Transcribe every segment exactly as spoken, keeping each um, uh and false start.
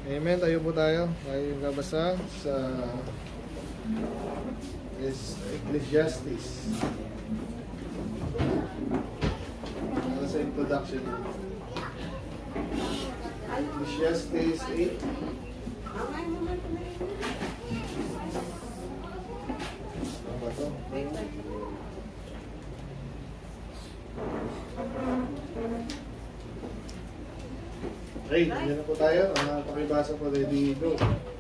Amen. Tayo po tayo. Tayo babasa sa Ecclesiastes. Ano sa introduction? Ecclesiastes eight. Ano ba ito? Okay, yan na po tayo. Uh, pakibasa po. Ready, go.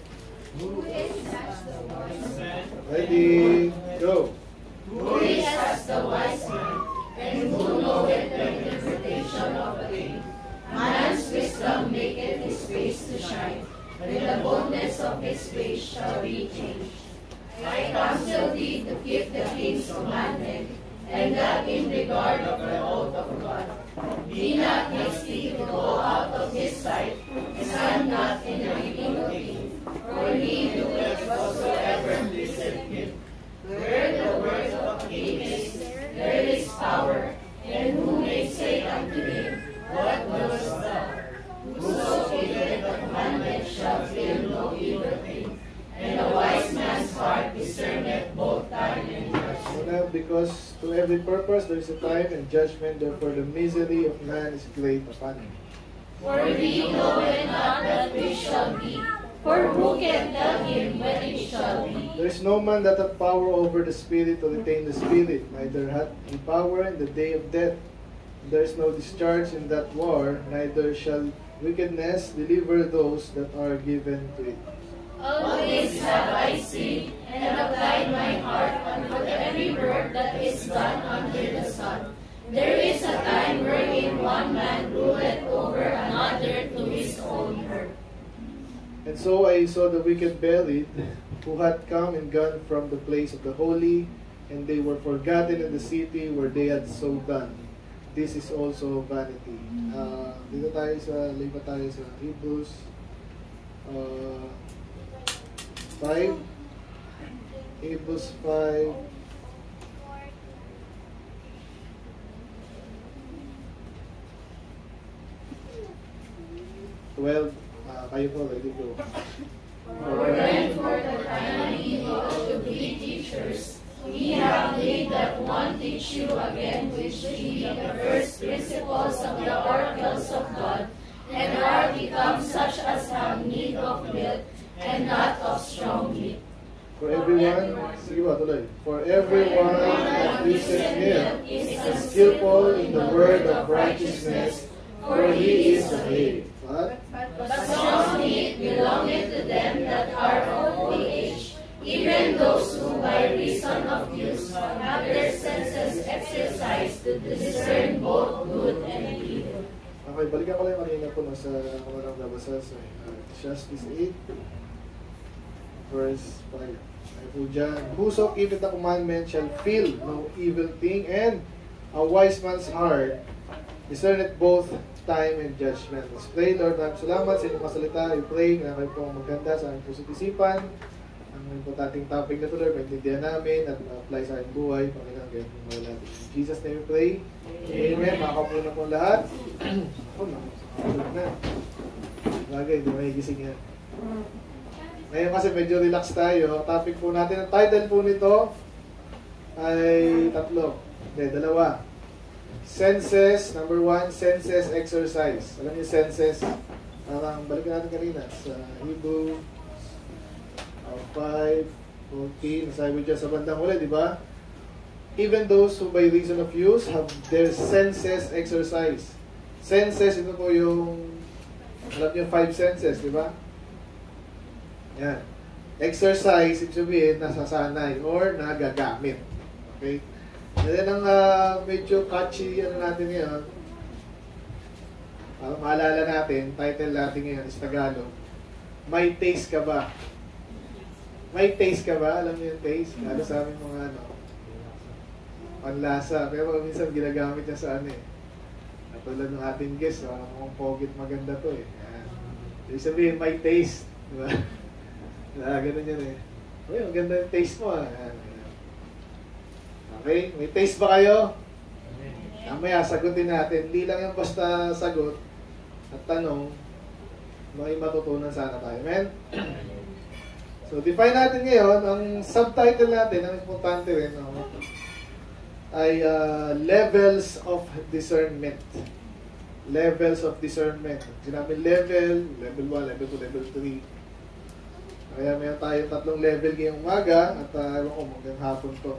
Ready, go. Who is as the wise man, and who knoweth the interpretation of a thing? Man's wisdom maketh his face to shine, and the boldness of his face shall be changed. I counsel thee to keep the king's commandment, and that in regard of the oath of God. Be not hasty to go out of his sight, and stand not in the reading of him, for he doeth whatsoever pleaseth him. Where the word of a king is, there is power, and who may say unto him, What doest thou? Whoso keepeth the commandment shall feel no evil thing, and a wise man's heart discerneth both time and judgment. Because to every purpose there is a time and judgment, therefore the misery of man is great upon him. For we know not that we shall be, for who can tell him when it shall be? There is no man that hath power over the spirit to retain the spirit, neither hath he power in the day of death. There is no discharge in that war, neither shall wickedness deliver those that are given to it. All this have I seen, and applied my heart unto every work that is done under the sun. There is a time wherein one man ruleth over another to his own hurt. And so I saw the wicked buried, who had come and gone from the place of the holy, and they were forgotten in the city where they had so done. This is also vanity. Uh, dito tayo sa, lipat tayo sa Hebrews uh, five. Hebrews five. twelve. Uh, kayo po, ready go. For then for the time ye ought to be teachers, ye have need that one teach you again, which be the first principles of the oracles of God, and are become such as have need of milk, and not of strong meat. For everyone, sige ba, tuloy. For everyone that listens milk is skillful in the word of righteousness, for he is a babe. But But strong meat belongeth to them that are of old age, even those who by reason of use have their senses exercised to discern both good and evil. okay, balikan ko lang kanina po no, sa walang nabasa sa uh, Ecclesiastes eight, verse five. Ay po dyan, whoso keepeth the commandment shall feel no evil thing, and a wise man's heart discerneth both time and judgment. Let's pray. Lord, maraming salamat sa inyong masalita. I pray na kayo pong maganda sa aming puso't isipan. Ang importanteng topic na ito, Lord, maintindihan namin at ma-apply sa aming buhay. Panginoon, kayo pong mga natin. In Jesus' name we pray. Amen. Makapo na po lahat. Oh, makapo na. Bagay, hindi mahigising yan. Ngayon kasi medyo relax tayo. Ang topic po natin, ang title po nito ay tatlo. Hindi, dalawa. Senses, number one, senses exercise. Alam niyo senses? Parang balikan natin kanina sa Hebrew five fourteen. Nasabi ko dyan sa bandang huli, di ba? Even those who by reason of use have their senses exercise. Senses, ito po yung, alam niyo, five senses, di ba? Yan. Exercise, ibig sabihin, nasasanay or nagagamit. Okay? Yan ang uh, medyo catchy ano natin ngayon. Para maalala natin, title natin ngayon is Tagalog. May taste ka ba? May taste ka ba? Alam niyo yung taste? Lalo sa aming mga ano, panlasa. Pero minsan ginagamit niya sa ano eh. Katulad ng ating guest, parang mukhang pogit maganda to eh. Ibig sabihin, may taste. Diba? Ah, ganun yan eh. Uy, maganda yung taste mo ah. Okay? May taste ba kayo? Mamaya, sagutin natin. Hindi lang yung basta sagot at tanong. may matutunan sana tayo. Amen? So, define natin ngayon, ang subtitle natin, ang importante rin, no, ay uh, levels of discernment. Levels of discernment. Sinabi level, level one, level two, level three. Kaya mayroon tayo tatlong level ngayong umaga at uh, ewan ko, magandang hapon to.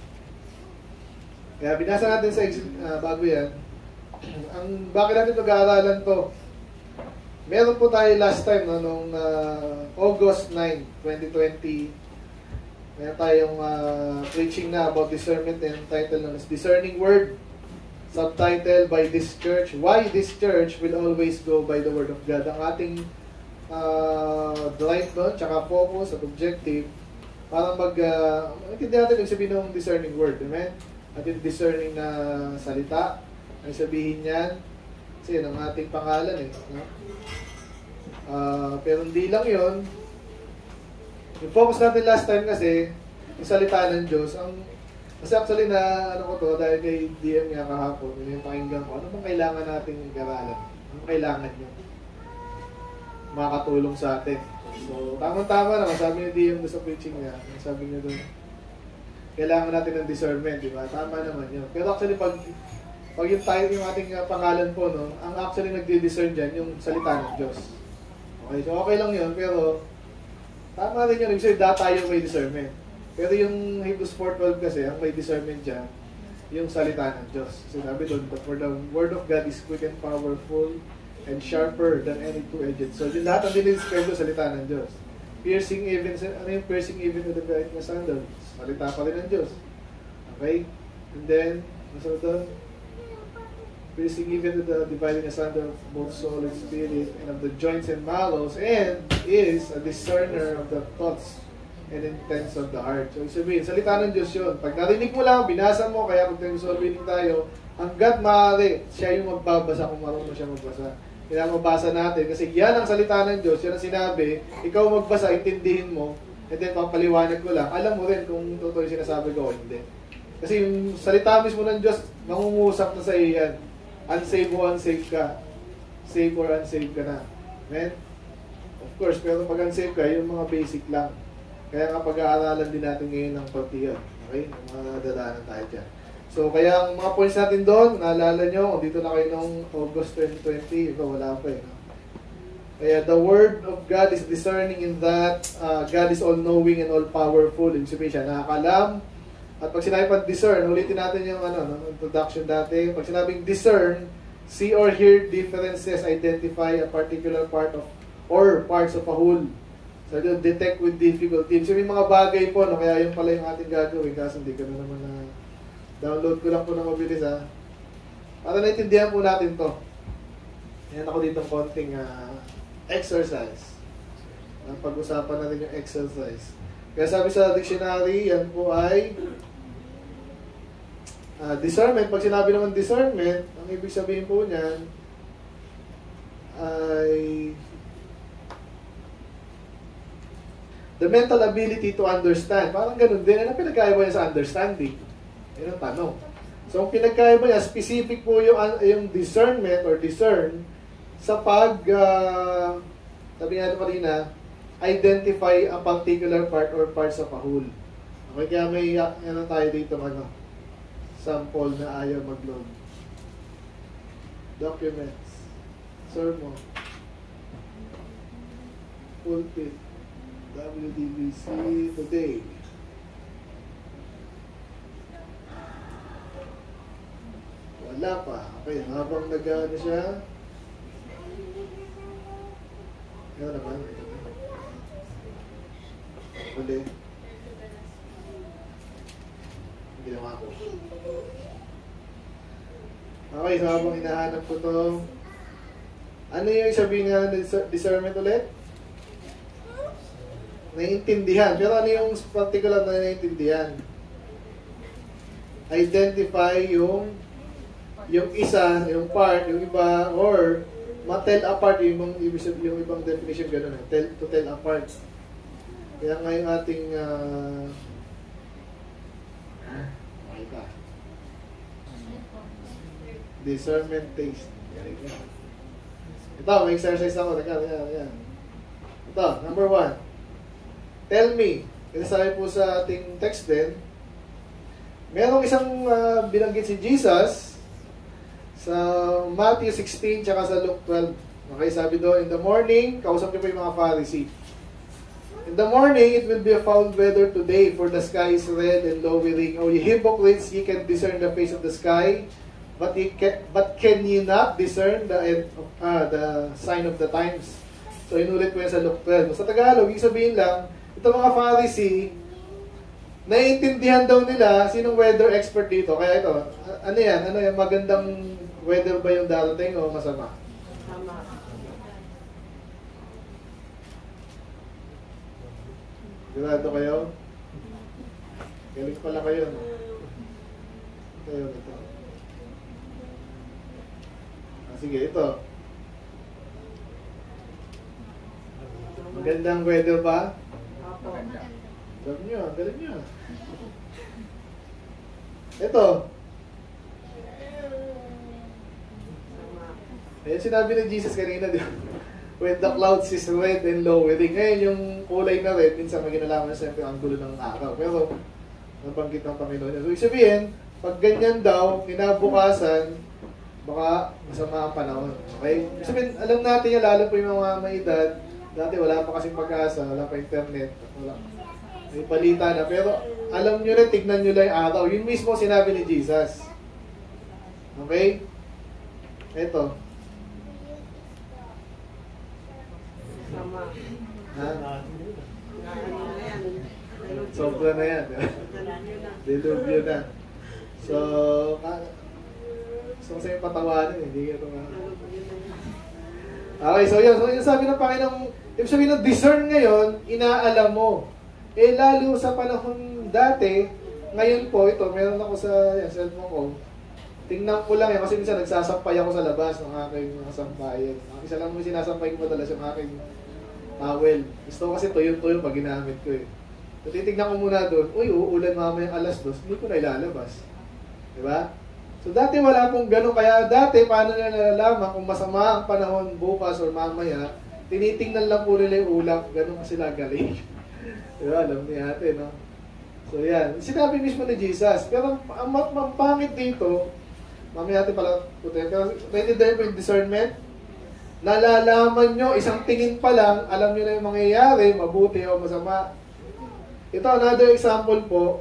Kaya binasa natin sa uh, bago yan, ang bakit natin pag-aaralan to. Meron po tayo last time, no, noong uh, August ninth, twenty twenty. Meron tayong uh, preaching na about discernment and title known as Discerning Word. Subtitle, by this church, why this church will always go by the Word of God. Ang ating uh, drive doon, tsaka focus at objective, para mag, uh, maintindihan natin yung sabihin ng discerning word. Amen? At yung discerning na salita, ang sabihin niyan, kasi yun ang ating pangalan eh. No? Uh, pero hindi lang yun. Yung focus natin last time kasi, yung salita ng Diyos, ang, kasi actually na, ano ko to, dahil kay D M nga kahapon, yung pakinggan ko, ano bang kailangan nating garalan? Ano kailangan nyo? Makakatulong sa atin. So, tama-tama naman, sabi ni D M doon sa preaching niya, sabi niya doon, kailangan natin ng discernment, di ba? Tama naman yun. Pero actually, pag pag yung tayo, yung ating uh, pangalan po, no, ang actually nagdi-discern dyan, yung salita ng Diyos. Okay, so okay lang yun, pero tama rin yun, ibig sabihin, tayo may discernment. Pero yung Hebrews four twelve kasi, ang may discernment dyan, yung salita ng Diyos. Sinabi doon, for the word of God is quick and powerful and sharper than any two-edged sword. So, yung lahat ang dinidescribe doon, salita ng Diyos. Piercing even, ano yung piercing even to the very sandal? Salita pa rin ng Diyos. Okay? And then, masunod doon, piercing even to the dividing asunder of both soul and spirit and of the joints and marrows, and is a discerner of the thoughts and intents of the heart. So, sabihin, salita ng Diyos yun. Pag narinig mo lang, binasa mo, kaya pag nag-solving tayo, hanggat maaari, siya yung magbabasa kung marunong siya magbasa. Kaya mabasa natin, kasi yan ang salita ng Diyos, yan ang sinabi, ikaw magbasa, intindihin mo, and then papaliwanag ko lang, alam mo rin kung totoo yung sinasabi ko o hindi. Kasi yung salita mismo ng Diyos, nangungusap na sa iyo yan. Unsave o unsave ka. Save or unsave ka na. Amen? Of course, pero pag unsave ka, yung mga basic lang. Kaya nga pag-aaralan din natin ngayon ng partiyan. Okay? Yung mga dadaanan tayo dyan. So, kaya ang mga points natin doon, naalala nyo, dito na kayo noong August twenty twenty, ito wala pa eh. No? Kaya the Word of God is discerning in that uh, God is all-knowing and all-powerful. Ibig sabihin siya, nakakalam. At pag sinabi pang discern, ulitin natin yung ano, no, introduction dati. Pag sinabing discern, see or hear differences, identify a particular part of, or parts of a whole. So, detect with difficulty. So, may mga bagay po, no, kaya yung pala yung ating gagawin, kasi hindi ka na naman na download ko lang po ng mabilis, ha. Para naintindihan po natin to. Yan ako dito konting uh, exercise. Pag-usapan natin yung exercise. Kaya sabi sa dictionary, yan po ay uh, discernment. Pag sinabi naman discernment, ang ibig sabihin po niyan ay the mental ability to understand. Parang ganun din. Ano pinagkaiba niya sa understanding? Yan ang tanong. So, ang pinagkaiba niya, specific po yung, yung discernment or discern sa pag, uh, sabi nga ito kanina, identify a particular part or parts of a whole. Okay, kaya may, ano tayo dito, ano, sample na ayaw mag-load. Documents. Sermon. Pulpit. W D B C today. Wala pa. Okay, habang nag-ano siya, ano naman? Uli. Ginawa ko. Okay, so habang hinahanap ko to, ano yung sabihin nga ng discernment ulit? Naiintindihan. Pero ano yung particular na naiintindihan? Identify yung yung isa, yung part, yung iba, or ma-tell apart yung, yung, yung ibang definition gano'n. Tell, to tell apart. Kaya nga yung ating uh, makita. Discernment taste. Ito, may exercise ako. Teka, teka, teka. Ito, number one. Tell me. Kasi sabi po sa ating text din, merong isang uh, binanggit si Jesus sa Matthew sixteen tsaka sa Luke twelve. Okay, sabi doon, in the morning, kausap niyo po yung mga Pharisee. In the morning, it will be a foul weather today, for the sky is red and lowering. O ye hypocrites, ye can discern the face of the sky, but ye can, but can ye not discern the uh, the sign of the times? So, inulit ko yan sa Luke twelve. Sa Tagalog, ibig sabihin lang, itong mga Pharisee, naiintindihan daw nila sinong weather expert dito. Kaya ito, ano yan? Ano yan? Magandang weather ba yung darating o masama? Tama. Sigurado kayo? Galing pala kayo, no? Ito yun, ito. Ah, sige, ito. Magandang weather ba? Galing nyo, galing nyo. Ito. Ayan sinabi ni Jesus kanina, di ba? When the clouds is red and lowering. Ngayon, yung kulay na red, minsan may ginalaman na siyempre ang gulo ng araw. Pero, nabanggit ng Panginoon niya. So, ibig sabihin, pag ganyan daw, kinabukasan, baka masama ang panahon. Okay? Ibig sabihin, alam natin yan, lalo po yung mga may edad, dati wala pa kasing pag-asa, wala pa internet, wala. May balita na. Pero, alam nyo na, tignan nyo lang yung araw. Yun mismo sinabi ni Jesus. Okay? Ito. Tama. Ha? Sobra na yan. Dilubyo na. So, gusto ko sa'yo patawanin, hindi ka ito nga. Okay, so yun. So, yung sabi ng Panginoon, yung sabi ng discern ngayon, inaalam mo. Eh, lalo sa panahon dati, ngayon po, ito, meron ako sa yan, cellphone ko. Tingnan ko lang yan, kasi minsan nagsasampay ako sa labas ng aking mga sampayan. Isa lang mo sinasampay ko madalas yung aking towel. Gusto ko kasi tuyo-tuyo pag ginamit ko eh. So, titignan ko muna doon, uy, uulan mamayang alas dos, hindi ko na ilalabas. Diba? So, dati wala pong ganun. Kaya dati, paano na nalalaman kung masama ang panahon bukas or mamaya, tinitingnan lang po nila yung ulap. Ganun sila galing. Diba? Alam niya ate, no? So, yan. Sinabi mismo ni Jesus. Pero, ang, ang, ang pangit dito, mamaya natin pala puti. Pero, naiintindihan po yung discernment. Nalalaman nyo, isang tingin pa lang, alam nyo na yung mangyayari, mabuti o masama. Ito, another example po.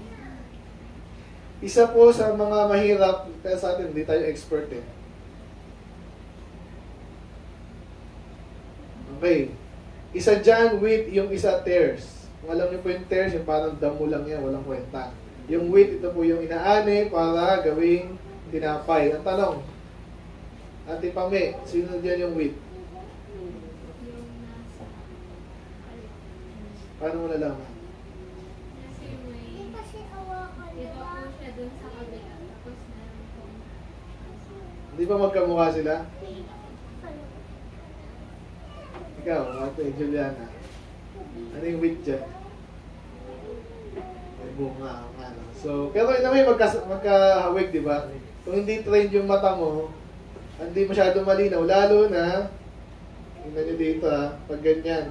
Isa po sa mga mahirap, kaya sa atin, hindi tayo expert eh. Okay. Isa dyan, wheat, yung isa tares. Kung alam nyo po yung tares, yung parang damo lang yan, walang kwenta. Yung wheat, ito po yung inaani para gawing tinapay. Ang tanong, Ate Pame, sino dyan yung wheat? Paano mo nalaman? Kasi may kasi hawakan ito po siya dun sa kabila. Tapos meron po. Hindi ba magkamukha sila? Ikaw, Ate Juliana. Ano yung wheat dyan? May bunga. Ano. So, pero ina may magka, magkahawig, di ba? Kung hindi trained yung mata mo, hindi masyado malinaw, lalo na, tingnan nyo dito ha, pag ganyan.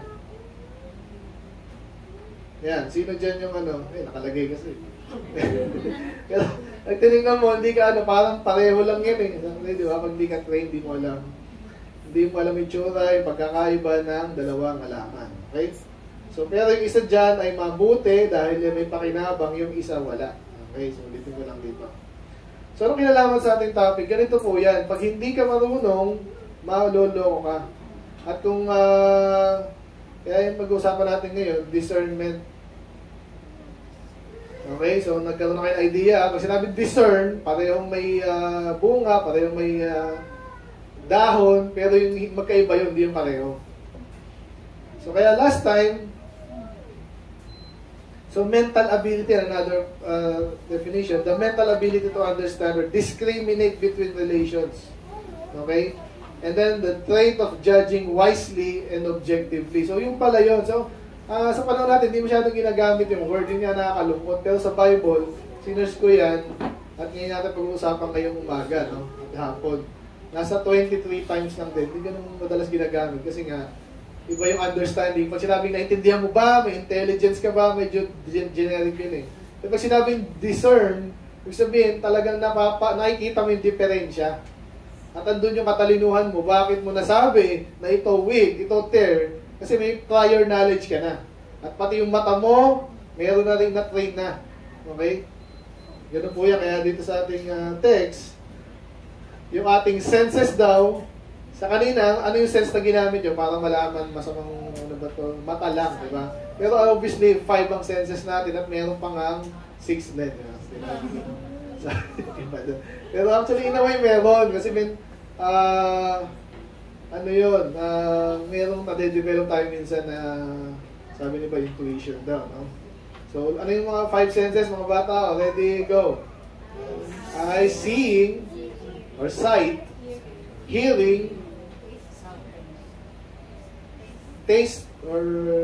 Yan, sino dyan yung ano, eh, nakalagay kasi. Pero, pag tinignan mo, hindi ka ano, parang pareho lang yan eh. Di ba? Pag hindi ka trained, hindi mo alam. Hindi mo alam yung tsura, yung pagkakaiba ng dalawang halaman. Okay? So, pero yung isa dyan ay mabuti dahil may pakinabang, yung isa wala. Okay, so ulitin ko lang dito. So, anong kinalaman sa ating topic? Ganito po yan. Pag hindi ka marunong, maloloko ka. At kung, uh, kaya yung mag-uusapan natin ngayon, discernment. Okay, so nagkaroon na kayo idea. Pag sinabi discern, parehong may uh, bunga, parehong may uh, dahon, pero yung magkaiba yun, hindi yung pareho. So, kaya last time, so, mental ability, another uh, definition, the mental ability to understand or discriminate between relations. Okay? And then, the trait of judging wisely and objectively. So, yung pala yun. So, uh, sa panahon natin, hindi masyadong ginagamit yung word. Yun nga nakakalungkot. Pero sa Bible, sinurse ko yan, at ngayon natin pag-uusapan ngayong umaga, no? At hapon. nasa twenty-three times lang din. Hindi ganun madalas ginagamit kasi nga, iba yung understanding. Pag sinabing naintindihan mo ba, may intelligence ka ba, medyo generic yun eh. Pero pag sinabing discern, ibig sabihin, talagang napapa, nakikita mo yung diferensya. At andun yung katalinuhan mo, bakit mo nasabi na ito weak, ito tear, kasi may prior knowledge ka na. At pati yung mata mo, meron na rin na-train na. Okay? Ganun po yan. Kaya dito sa ating uh, text, yung ating senses daw, sa kanina, ano yung sense na ginamit nyo para malaman masamang ano ba to, mata lang, di ba? Pero obviously, five ang senses natin at meron pang ang six din. Pero actually, in a way, meron. Kasi may, uh, ano yun, uh, merong nade-develop tayo minsan na, sabi niyo ba, intuition daw, no? So, ano yung mga five senses, mga bata? Ready, go. Eye, seeing, or sight, hearing, taste, or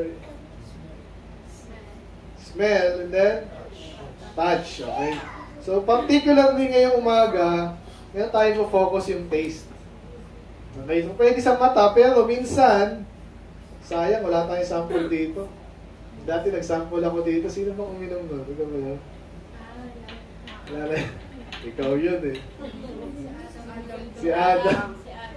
smell, and then touch, okay? So, particularly ngayong umaga, ngayon tayo po-focus yung taste. Okay, so pwede sa mata, pero minsan, sayang, wala tayong sample dito. Dati nag-sample ako dito, sino bang uminom nun? Ikaw ba yun? Wala na. Ikaw yun eh. Si Adam.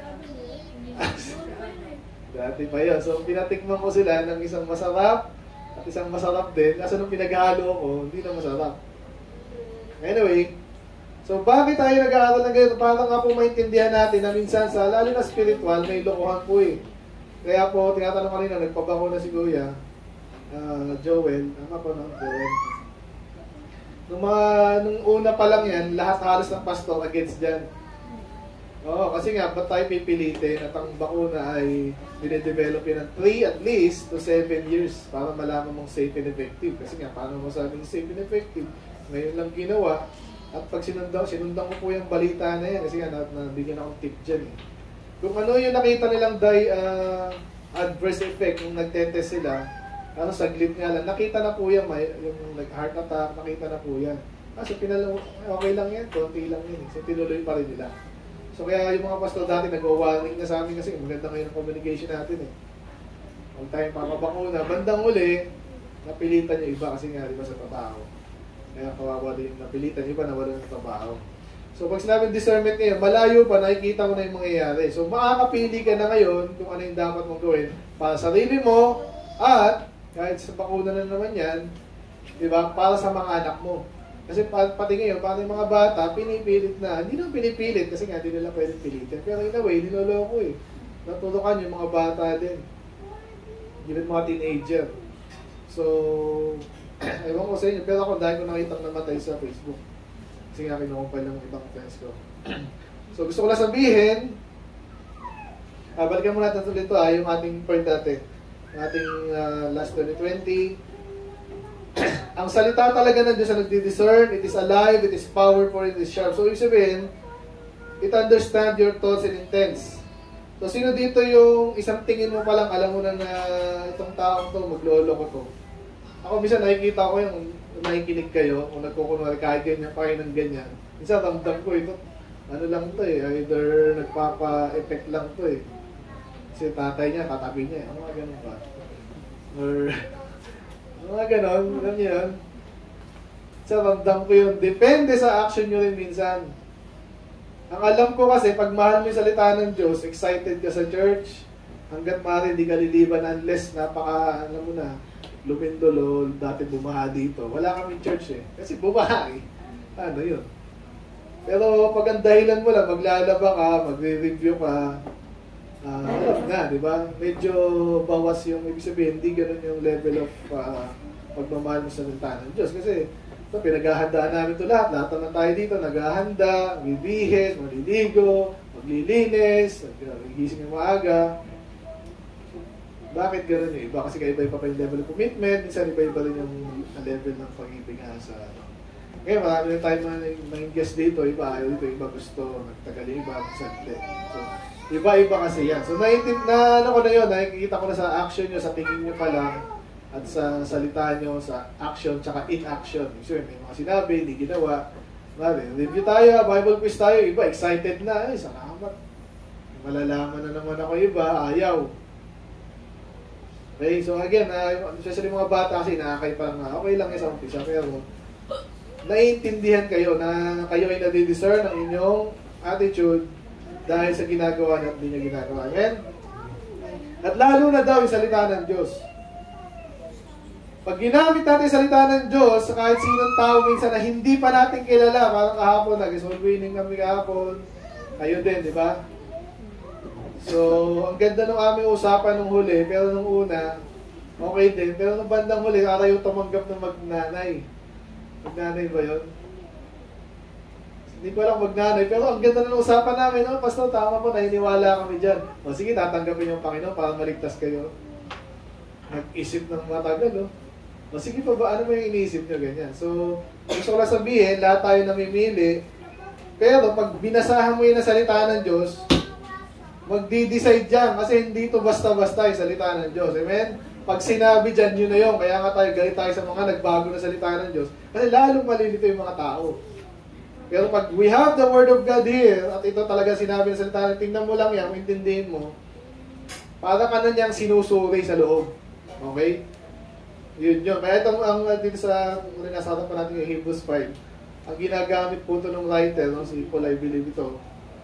Dati pa yun. So, pinatikman ko sila ng isang masarap at isang masarap din. Kaso nung pinaghalo ko, hindi na masarap. Anyway, so bakit tayo nag-aaral ng ganito? Para nga po maintindihan natin na minsan sa, lalo na spiritual, may lokohan po eh. Kaya po, tinatanong kanina, nagpabako na si Kuya, uh, Joel, tama po no? Joel. Nung, mga, nung una pa lang yan, lahat halos ng pastor against dyan. Oo, kasi nga, ba't tayo pipilitin at ang bakuna ay dinedevelop yun ng three at least to seven years para malaman mong safe and effective. Kasi nga, paano mo sabing safe and effective? Ngayon lang ginawa. At pag sinundan, sinundan ko po yung balita na yan kasi nga, nabigyan akong tip dyan eh. Kung ano yung nakita nilang di, uh, adverse effect nung nagtetest sila, ano, saglit nga lang, nakita na po yan, may, yung like, heart attack, nakita na po yan. Kasi pinalo, okay lang yan, konti lang yan. So, tinuloy pa rin nila. So, kaya yung mga pastor dati nag-warning na sa amin kasi maganda ngayon ang communication natin eh. Huwag tayong papabakuna. Bandang uli, napilitan yung iba kasi nga, di ba, sa trabaho. Kaya kawawa din yung napilitan, iba nawala ng trabaho. So, pag sinabing discernment ngayon, malayo pa, nakikita mo na yung mangyayari. So, makakapili ka na ngayon kung ano yung dapat mong gawin para sa sarili mo at kahit sa bakuna na naman yan, di ba, para sa mga anak mo. Kasi pati ngayon, paano yung mga bata, pinipilit na. Hindi naman pinipilit kasi nga, hindi nila pwedeng pilitin. Pero in a way, niloloko eh. Natutukan yung mga bata din. Even mga teenager. So, ewan ko sa inyo. Pero ako, dahil ko nakitang namatay sa Facebook. Kasi nga, kinukumpal ng ibang friends ko. So, gusto ko lang sabihin, ah, balikan mo natin ulit ito ah, yung ating point natin. Yung ating uh, last twenty twenty. Ang salita talaga ng Diyos na nagdi-discern, it is alive, it is powerful, it is sharp. So, ibig sabihin, it understands your thoughts and intents. So, sino dito yung isang tingin mo palang, alam mo na na itong taong to, maglolo ko to. Ako, minsan nakikita ko yung nakikinig kayo, kung nagkukunwari kahit ganyan, kayo ng ganyan. Minsan, ramdam ko ito, ano lang to eh, either nagpapa-effect lang to eh. Kasi tatay niya, katabi niya, ano nga ganun ba? Or... mga ganon, alam niyo yun? Sa ramdam ko yun. Depende sa action nyo rin minsan. Ang alam ko kasi, pag mahal mo yung salita ng Diyos, excited ka sa church, hanggat maaari hindi ka liliban unless napaka, alam mo na, lumindolo, dati bumaha dito. Wala kami church eh. Kasi bumaha eh. Ano yun? Pero pag ang dahilan mo lang, maglalaba ka, magre-review ka, Uh, alam na, di ba? Medyo bawas yung, ibig sabihin, hindi ganun yung level of uh, pagmamahal mo sa salita ng Diyos. Kasi, ito, pinaghahandaan namin ito lahat. Lahat na tayo dito, naghahanda, bibihis, maliligo, maglilinis, nagigising ng maaga. Bakit ganun yung iba? Kasi iba-iba pa yung level of commitment, minsan iba-iba rin yung level ng pag-ibig nga sa ano. Ngayon, marami na tayo mga, mga guest dito, iba ayaw dito, iba gusto, nagtagal iba, sadli. So, iba-iba kasi yan. So, naintip na, ano ko na yun, nakikita ko na sa action nyo, sa tingin nyo pa lang, at sa salita nyo, sa action, tsaka in-action. So, may mga sinabi, hindi ginawa. Mari, review tayo, Bible quiz tayo, iba, excited na, ay, salamat. malalaman na naman ako iba, ayaw. Okay, so again, uh, especially mga bata kasi nakakay pa nga, okay lang sa umpisa, pero naiintindihan kayo na kayo ay nadidiscern ng inyong attitude dahil sa ginagawa na hindi niya ginagawa. Amen? At lalo na daw yung salita ng Diyos. Pag ginamit natin yung salita ng Diyos sa kahit sinong tao minsan na hindi pa natin kilala, parang kahapon, nag-soul winning kami kahapon, kayo din, di ba? So, ang ganda nung aming usapan nung huli, pero nung una, okay din. Pero nung bandang huli, para yung tumanggap ng magnanay. Magnanay ba yun? Hindi ko alam magnanay, pero ang ganda nung usapan namin, no? Pastor, tama po, naniniwala kami dyan. O sige, tatanggapin yung Panginoon para maligtas kayo. Nag-isip ng matagal, no? O sige pa ba, ano mo yung iniisip nyo, ganyan. So, gusto ko lang sabihin, lahat tayo namimili, pero pag binasahan mo yun ang salita ng Diyos, magdi-decide dyan, kasi hindi ito basta-basta yung salita ng Diyos. Amen? Pag sinabi dyan, yun na yun. Kaya nga tayo, galit tayo sa mga nagbago na salita ng Diyos. Kasi lalong malilito yung mga tao. Pero pag we have the Word of God here, at ito talaga sinabi ng salita ng, tingnan mo lang yan, intindihin mo, para ka na niyang sinusuri sa loob. Okay? Yun yun. Kaya itong, ang dito sa, kung nasatan pa natin yung Hebrews five, ang ginagamit po ito ng writer, no, si Paul, I believe ito,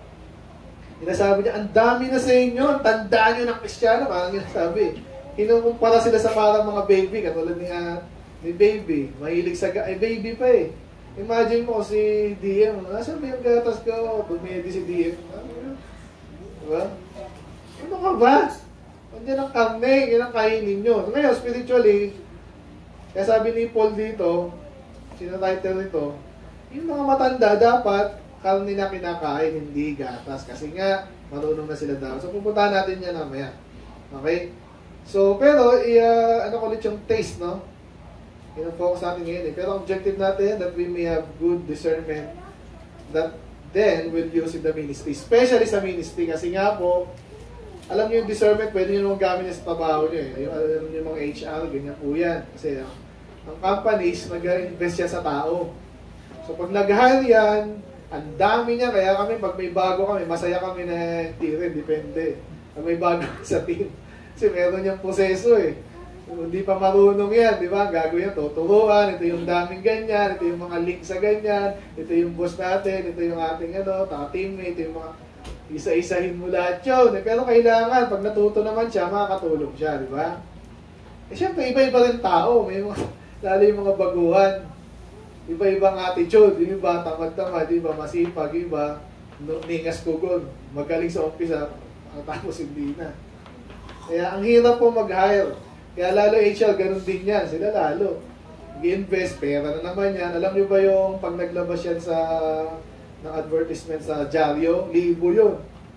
inasabi niya, ang dami na sa inyo, tandaan nyo ng Kristiyano, parang ginasabi. Kinukumpara sila sa parang mga baby, katulad ni, uh, ni baby, mahilig sa, ay baby pa eh. Imagine mo si D M, nasa ba yung gatas ko? Bumedi si D M. Diba? Ano ka ba? Andiyan ang karne, yan ang kainin nyo. So, ngayon, spiritually, kaya sabi ni Paul dito, sinatitle nito, yung mga matanda dapat, karne na kinakain, hindi gatas. Kasi nga, marunong na sila daw. So, pupuntahan natin yan namaya. Okay? So, pero, uh, ano ko ulit yung taste, no? Ino-focus natin ngayon eh. Pero objective natin that we may have good discernment that then we'll use in the ministry. Especially sa ministry. Kasi nga po, alam niyo yung discernment, pwede nyo naman gamit niya sa trabaho niyo eh. Alam niyo yung mga H R, ganyan po yan. Kasi uh, ang companies, nag-invest yan sa tao. So, pag nag-hire yan, ang dami niya, kaya kami, pag may bago kami, masaya kami na hindi rin, depende. Pag may bago sa team. Kasi meron niyang proseso eh. Kung hindi pa marunong yan, di ba? Gagawin yan, tuturuan, ito yung daming ganyan, ito yung mga link sa ganyan, ito yung boss natin, ito yung ating ano, teammate, ito yung mga isa-isahin mo lahat yun. Pero kailangan, pag natuto naman siya, makakatulong siya, di ba? Eh syempre, iba-iba rin tao. May mga, lalo yung mga baguhan. Iba-ibang attitude, yung iba tamad-tamad, iba masipag, iba ningas kugon, magaling sa umpisa, tapos hindi na. Kaya ang hirap po mag-hire. Kaya lalo H R, ganun din yan, sila lalo. Mag-invest, pera na naman yan. Alam niyo ba yung pag naglabas yan sa ng advertisement sa dyaryo, libo yun.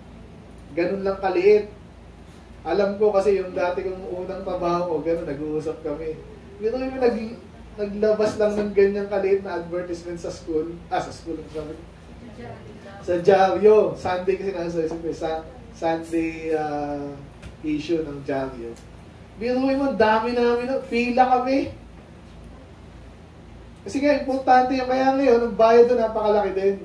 Ganun lang kaliit. Alam ko kasi yung dati kong unang trabaho ko, ganun, nag-uusap kami. Pero yung nag naglabas lang ng ganyang kaliit na advertisement sa school, ah, sa school, sabi, sa dyaryo. Sunday kasi nasa sa Sunday uh, issue ng dyaryo. Biruin mo, dami namin, pila kami. Kasi nga, importante yung kaya ngayon, ang bayad doon, napakalaki din.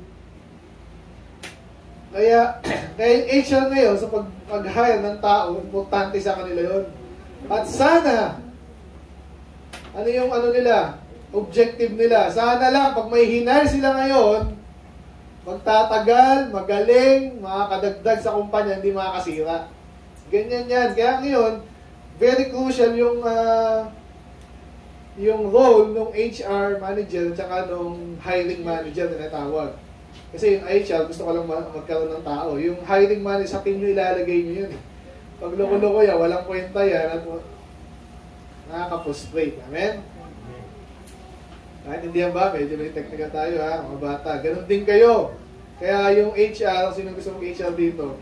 Kaya, kaya yung H R ngayon, sa pag, pag-hire ng tao, importante sa kanila yon. At sana, ano yung ano nila, objective nila, sana lang, pag may hinire sila ngayon, magtatagal, magaling, makakadagdag sa kumpanya, hindi makakasira. Ganyan yan. Kaya ngayon, very crucial yung uh, yung role ng H R manager at saka nung hiring manager na natawag. Kasi yung H R, gusto ko lang magkaroon ng tao. Yung hiring manager, sa team nyo ilalagay nyo yun. Pag loko-loko yan, walang kwenta yan at nakaka-frustrate. Amen? Naintindihan ba? Medyo may technical tayo ha, mga bata. Ganon din kayo. Kaya yung H R, sino gusto mong H R dito?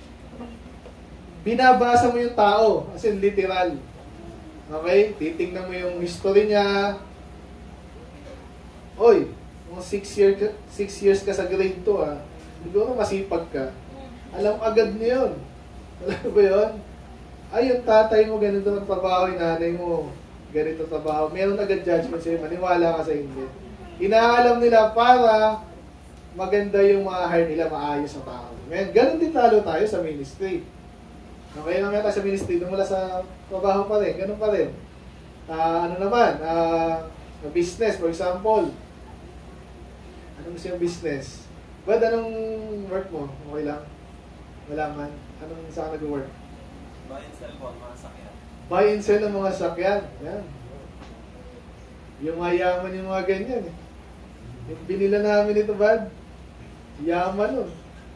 Binabasa mo yung tao, as in literal. Okay? Titingnan mo yung history niya. Oy, mga six years, six years ka sa grade two, ah. Siguro masipag ka. Alam agad niya yun. Alam ba yun? Ay, yung tatay mo, ganito ang trabaho, yung nanay mo, ganito trabaho. Meron agad judgment sa'yo, maniwala ka sa hindi. Inaalam nila para maganda yung mga hire nila, maayos sa tao. Amen? Ganon din talo tayo sa ministry. Okay naman tayo sa ministry, nung mula sa trabaho pa rin, ganon pa rin. Uh, ano naman, uh, business, for example. Anong gusto yung business? But anong work mo? Okay lang? Wala man? Anong saan ka nag-work? Buy and sell po, mga sakyan. Buy and sell ng mga sakyan. Yan. Yung mayaman yung mga ganyan eh. Yung binila namin ito, bad. Yaman nun.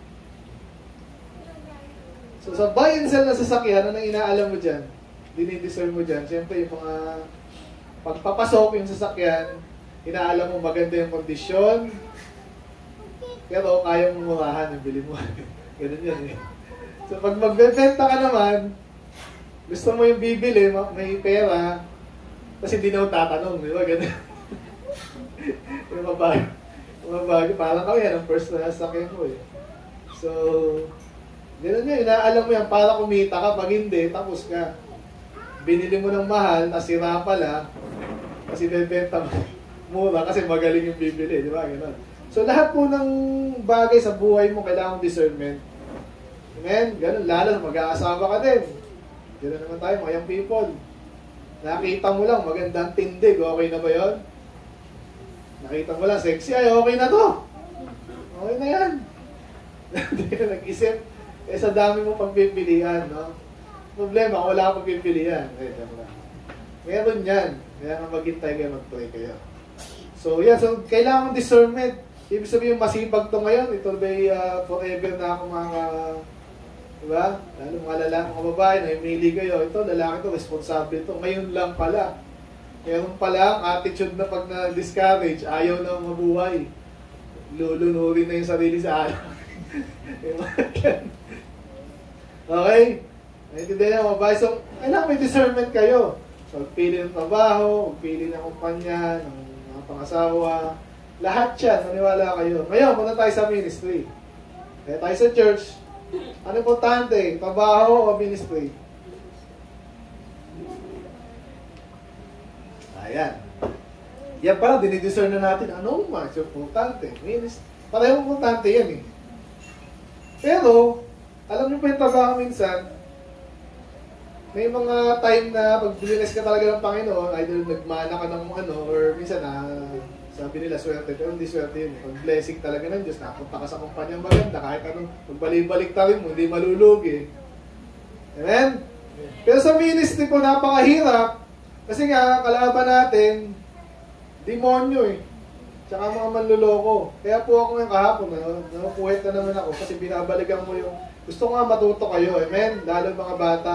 So sa buy and sell na sasakyan, anong inaalam mo dyan? Dinidiscern mo dyan. Siyempre yung mga pagpapasok yung sasakyan, inaalam mo maganda yung kondisyon, pero kaya mo murahan yung bili mo. Ganun yan eh. So pag magbebenta ka naman, gusto mo yung bibili, may pera, kasi hindi na ako tatanong, di ba? Ganun. Yung mabago. Yung mabago. Parang kami yan, ang first na sasakyan ko eh. So, ganun yan. Inaalam mo yan para kumita ka. Pag hindi, tapos ka. Binili mo ng mahal, tapos sira pala, kasi bebenta mo mura, kasi magaling yung bibili, di ba? Ganun. So, lahat po ng bagay sa buhay mo, kailangan discernment. Amen? Ganun. Lalo, mag-aasawa ka din. Ganun naman tayo, mga young people. Nakita mo lang, magandang tindig, okay na ba yun? Nakita mo lang, sexy, ay okay na to. Okay na yan. Hindi ka nag-isip. Eh sa dami mo pagpipilian, no? Problema, kung wala kang pagpipilian. Eh, meron yan. Kaya nga maghintay kayo, mag-pray kayo. So, yan. So, kailangan discernment. Ibig sabihin, masipag to ngayon. Ito ba'y uh, forever na ako mga... Diba? Lalo mga lalaki, mga babae, naimili kayo. Ito, lalaki to, responsable to. Ngayon lang pala. Meron pala ang attitude na pag na-discourage, ayaw na mabuhay. Lulunurin na yung sarili sa ayaw. Okay? Naintindihan mo ba? So, kailangan may discernment kayo. So, pili ng trabaho, pili ng kumpanya, ng mga pangasawa. Lahat yan, maniwala kayo. Ngayon, punta tayo sa ministry. Kaya tayo sa church. Ano importante? Trabaho o ministry? Ayan. Yan pala, dinidiscern na natin. Ano mas importante? Ministry. Parehong importante yan eh. Pero, alam niyo pa yung trabaho minsan, may mga time na pag bilinis ka talaga ng Panginoon, either nagmana ka ng ano, or minsan na, sabi nila, swerte, pero hindi swerte yun. Pag blessing talaga ng Diyos, napunta ka sa kumpanyang maganda, kahit anong magbalik-balik tayo mo, hindi malulugi. Amen? Pero sa ministry po, napakahirap. Kasi nga, kalaban natin, demonyo eh. Tsaka mga manluloko. Kaya po ako ngayon kahapon, nakukuhit na naman ako kasi binabalikan mo yung, gusto ko nga matuto kayo, amen? Lalo mga bata.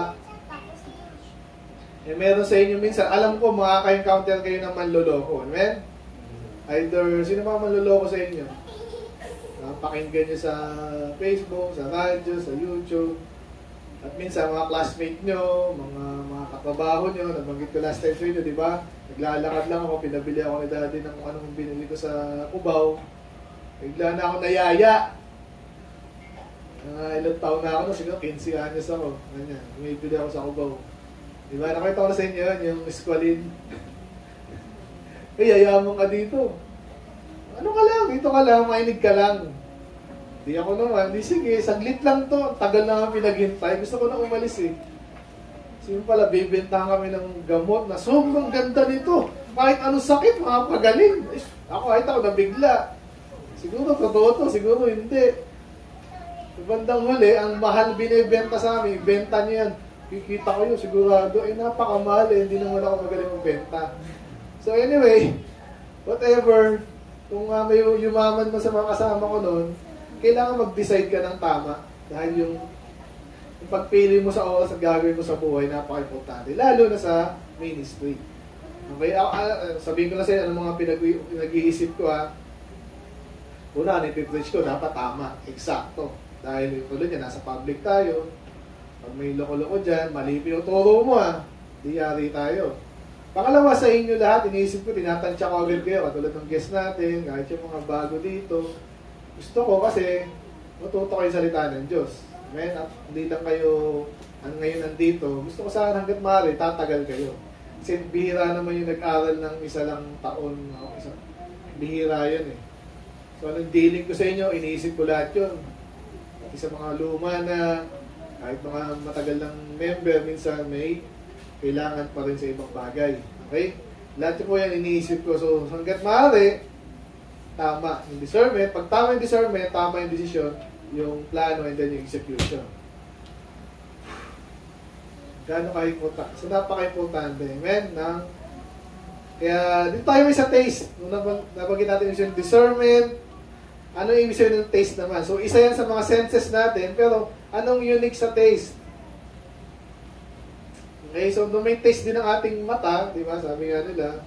Eh, meron sa inyo minsan, alam ko makaka-encounter kayo ng manluloko, amen? Either, sino mga manluloko sa inyo? Uh, pakinggan nyo sa Facebook, sa radyo, sa YouTube. At minsan, mga classmate nyo, mga mga katrabaho nyo, nabanggit ko last time sa inyo, di ba? Naglalakad lang ako, pinabili ako ni daddy ng kung anong binili ko sa Cubao. Bigla na ako nayaya. Uh, ilang taon na ako, no? Siguro fifteen anyos ako. Ganyan, umibili ako sa Cubao. Di ba? Nakita ko na sa inyo yun, yung eskwalin. Eh, yayaman ka dito. Ano ka lang? Dito ka lang, mainig ka lang. Di ako naman. Di sige, saglit lang to. Tagal na nga pinaghintay. Gusto ko na umalis eh. Sige pala, bibentahan kami ng gamot na sobrang ganda nito. Kahit anong sakit, makapagaling. Eh, ako, kahit ako nabigla. Siguro, totoo to. Siguro, hindi. Sa bandang huli, ang mahal binibenta sa amin, benta niyo yan. Kikita ko yun, sigurado. Eh, napakamahal eh. Hindi naman ako magaling magbenta. So anyway, whatever, kung uh, may yumaman mo sa mga kasama ko noon, kailangan mag-decide ka ng tama. Dahil yung, yung pagpili mo sa oras at gagawin mo sa buhay, napaka-importante. Lalo na sa ministry. Okay, uh, uh, sabihin ko na sa inyo, anong mga pinag- pinag-iisip ko ha. Una, nitipreach ko, dapat tama, eksakto. Dahil yung tulad niya, nasa public tayo. Pag may loko-loko dyan, mali yung turo mo ha. Di yari tayo. Pangalawa sa inyo lahat, iniisip ko, tinatansya ko agad kayo, katulad ng guest natin, kahit yung mga bago dito. Gusto ko kasi, matuto kayo salita ng Diyos. Amen? At hindi lang kayo, ang ngayon nandito, gusto ko sana hanggat maaari, tatagal kayo. Kasi bihira naman yung nag-aral ng isa lang taon, o isa, bihira yun eh. So, anong dealing ko sa inyo, iniisip ko lahat yun. Sa mga luma na, kahit mga matagal ng member, minsan may kailangan pa rin sa ibang bagay. Okay? Lahat po yan iniisip ko. So, hanggat maaari, tama yung discernment. Pag tama yung discernment, tama yung decision, yung plano, and then yung execution. Gano'n ka-importante? So, napaka-importante. Amen? Na, kaya, dito tayo may sa taste. Nung nabagin natin yung discernment, ano yung ibig sabihin ng taste naman? So, isa yan sa mga senses natin, pero anong unique sa taste? Okay, so nung may taste din ng ating mata, di ba? Sabi nga nila,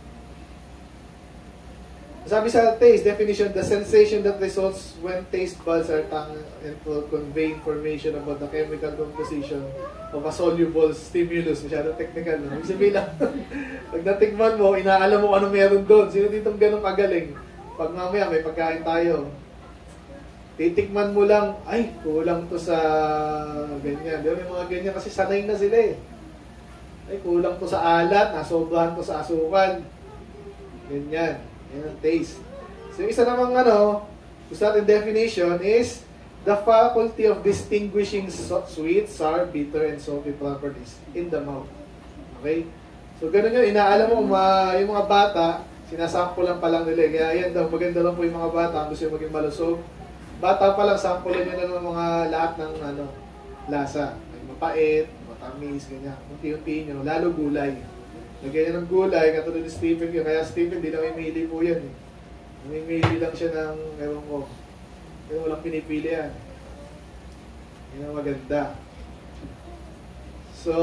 sabi sa taste, definition, the sensation that results when taste buds are tongue and will convey information about the chemical composition of a soluble stimulus. Masyado technical, no? Ibig sabihin lang, pag natikman mo, inaalam mo ano meron doon. Sino ditong ganun kagaling? Pag mamaya may pagkain tayo, titikman mo lang, ay, kulang to sa ganyan. Di ba? May mga ganyan kasi sanay na sila eh. Ay, kulang to sa alat, nasobrahan to sa asukal. Ganyan. Yan ang taste. So, yung isa namang ano, gusto natin definition is the faculty of distinguishing sweet, sour, bitter, and salty properties in the mouth. Okay? So, ganun yun. Inaalam mo, ma, yung mga bata, sinasample lang pa lang nila. Kaya yan daw, maganda lang po yung mga bata. Gusto yung maging malusog. Bata pa lang, sample nyo na ng mga lahat ng ano, lasa. May mapait, matamis, ganyan. Unti-unti nyo, lalo gulay. Lagyan nyo ng gulay, katulad ni Stephen yun. Kaya Stephen, di na may mili po yan eh. May mili lang siya ng, ewan ko, pero walang pinipili yan. Yan ang maganda. So,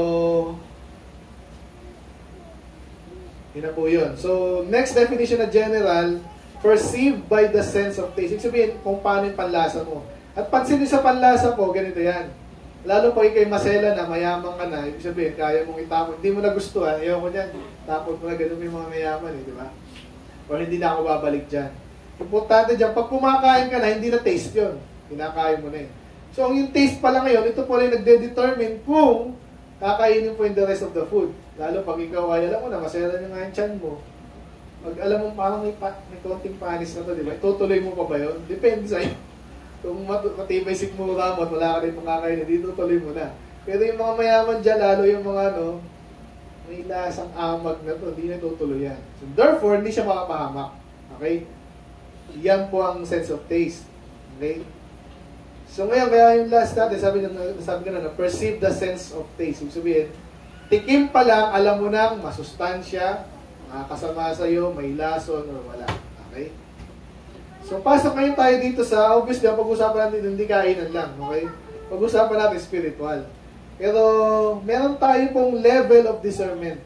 yun na po yun. So, next definition na general, perceived by the sense of taste. Ibig sabihin, kung paano yung panlasa mo. At pansin nyo sa panlasa po, ganito yan. Lalo pag ikay masela na, mayaman ka na, ibig sabihin, kaya mong itapon. Hindi mo na gusto, ha? Ayaw ko dyan. Tapon mo na, ganun yung mga mayaman, eh, di ba? O hindi na ako babalik dyan. Importante dyan, pag kumakain ka na, hindi na taste yun. Kinakain mo na eh. So, yung taste pala ngayon, ito po rin nagde-determine kung kakainin po yung the rest of the food. Lalo pag ikaw ay, alam mo na, masela nyo nga yung tiyan mo. Pag alam mo, parang may, pa, may konting panis na to, di ba? Itutuloy mo pa ba yun? Depende sa'yo. Kung mat matibay sikmura mo at wala ka rin makakain, dito tuloy mo na. Pero yung mga mayaman dyan, lalo yung mga ano, may lasang amag na to, hindi na tutuloy yan. So, therefore, hindi siya makapahamak. Okay? Yan po ang sense of taste. Okay? So ngayon, kaya yung last natin, sabi na, sabi na, na perceive the sense of taste. Ibig sabihin, tikim pa lang, alam mo nang masustansya, makakasama sa'yo, may lason, or wala. Okay? So, pasok ngayon tayo dito sa, obviously, ang pag-usapan natin, hindi kainan lang, okay? Pag-usapan natin spiritual. Pero, meron tayo pong level of discernment.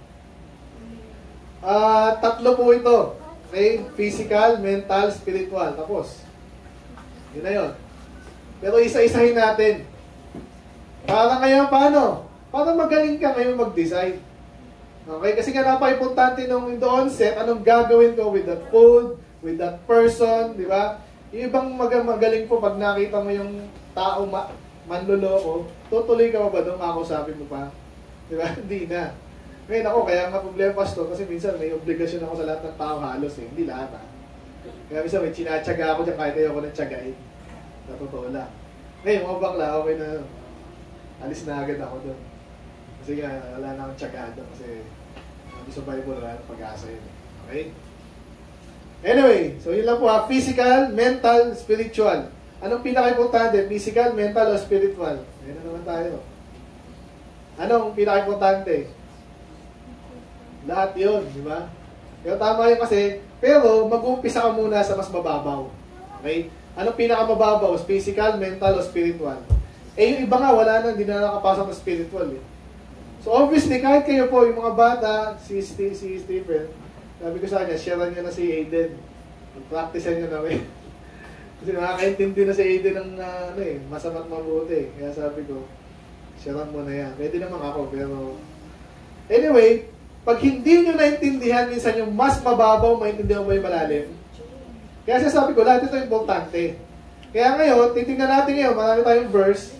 Uh, tatlo po ito. Okay? Physical, mental, spiritual. Tapos. Yun na yun. Pero isa-isahin natin. Para ngayon, paano? Para magaling ka ngayon mag-decide. Okay? Kasi nga napaka-importante nung in the onset, anong gagawin ko with that food, with that person, di ba? Yung ibang mag magaling po, pag nakita mo yung tao ma manloloko, tutuloy ka ba ba doon, makakusapin mo pa? Di ba? Hindi na. Ngayon ako, kaya nga problema, pastor, kasi minsan may obligasyon ako sa lahat ng tao halos eh. Hindi lahat ha. Kaya minsan may chinatsaga ako dyan, kahit ayaw ko ng tsagain. Sa totoo lang. Ngayon, mga bakla, okay na, alis na agad ako doon. Kasi nga, wala na akong tsaga doon, kasi sabi sa Bible, wala na pag-asa yun. Okay? Anyway, so yun lang po ha. Physical, mental, spiritual. Anong pinaka-importante? Physical, mental, o spiritual? Ayun na naman tayo. Anong pinaka-importante? Lahat yun, di ba? Pero tama yun kasi, pero mag-uumpisa ka muna sa mas mababaw. Okay? Anong pinaka-mababaw? Physical, mental, o spiritual? Eh yung iba nga, wala na, hindi na nakapasok na spiritual eh. So obviously, kahit kayo po, yung mga bata, si, St si Stephen, sabi ko sa kanya, share nyo na si Aiden. Practice nyo na rin. Kasi nakakaintindi na si Aiden ng uh, ano eh, masama't mabuti. Kaya sabi ko, share mo na yan. Pwede naman ako, pero... Anyway, pag hindi nyo naintindihan, minsan yung mas mababaw, maintindihan mo yung malalim. Kaya sabi ko, lahat ito importante. Kaya ngayon, titingnan natin ngayon, marami tayong verse,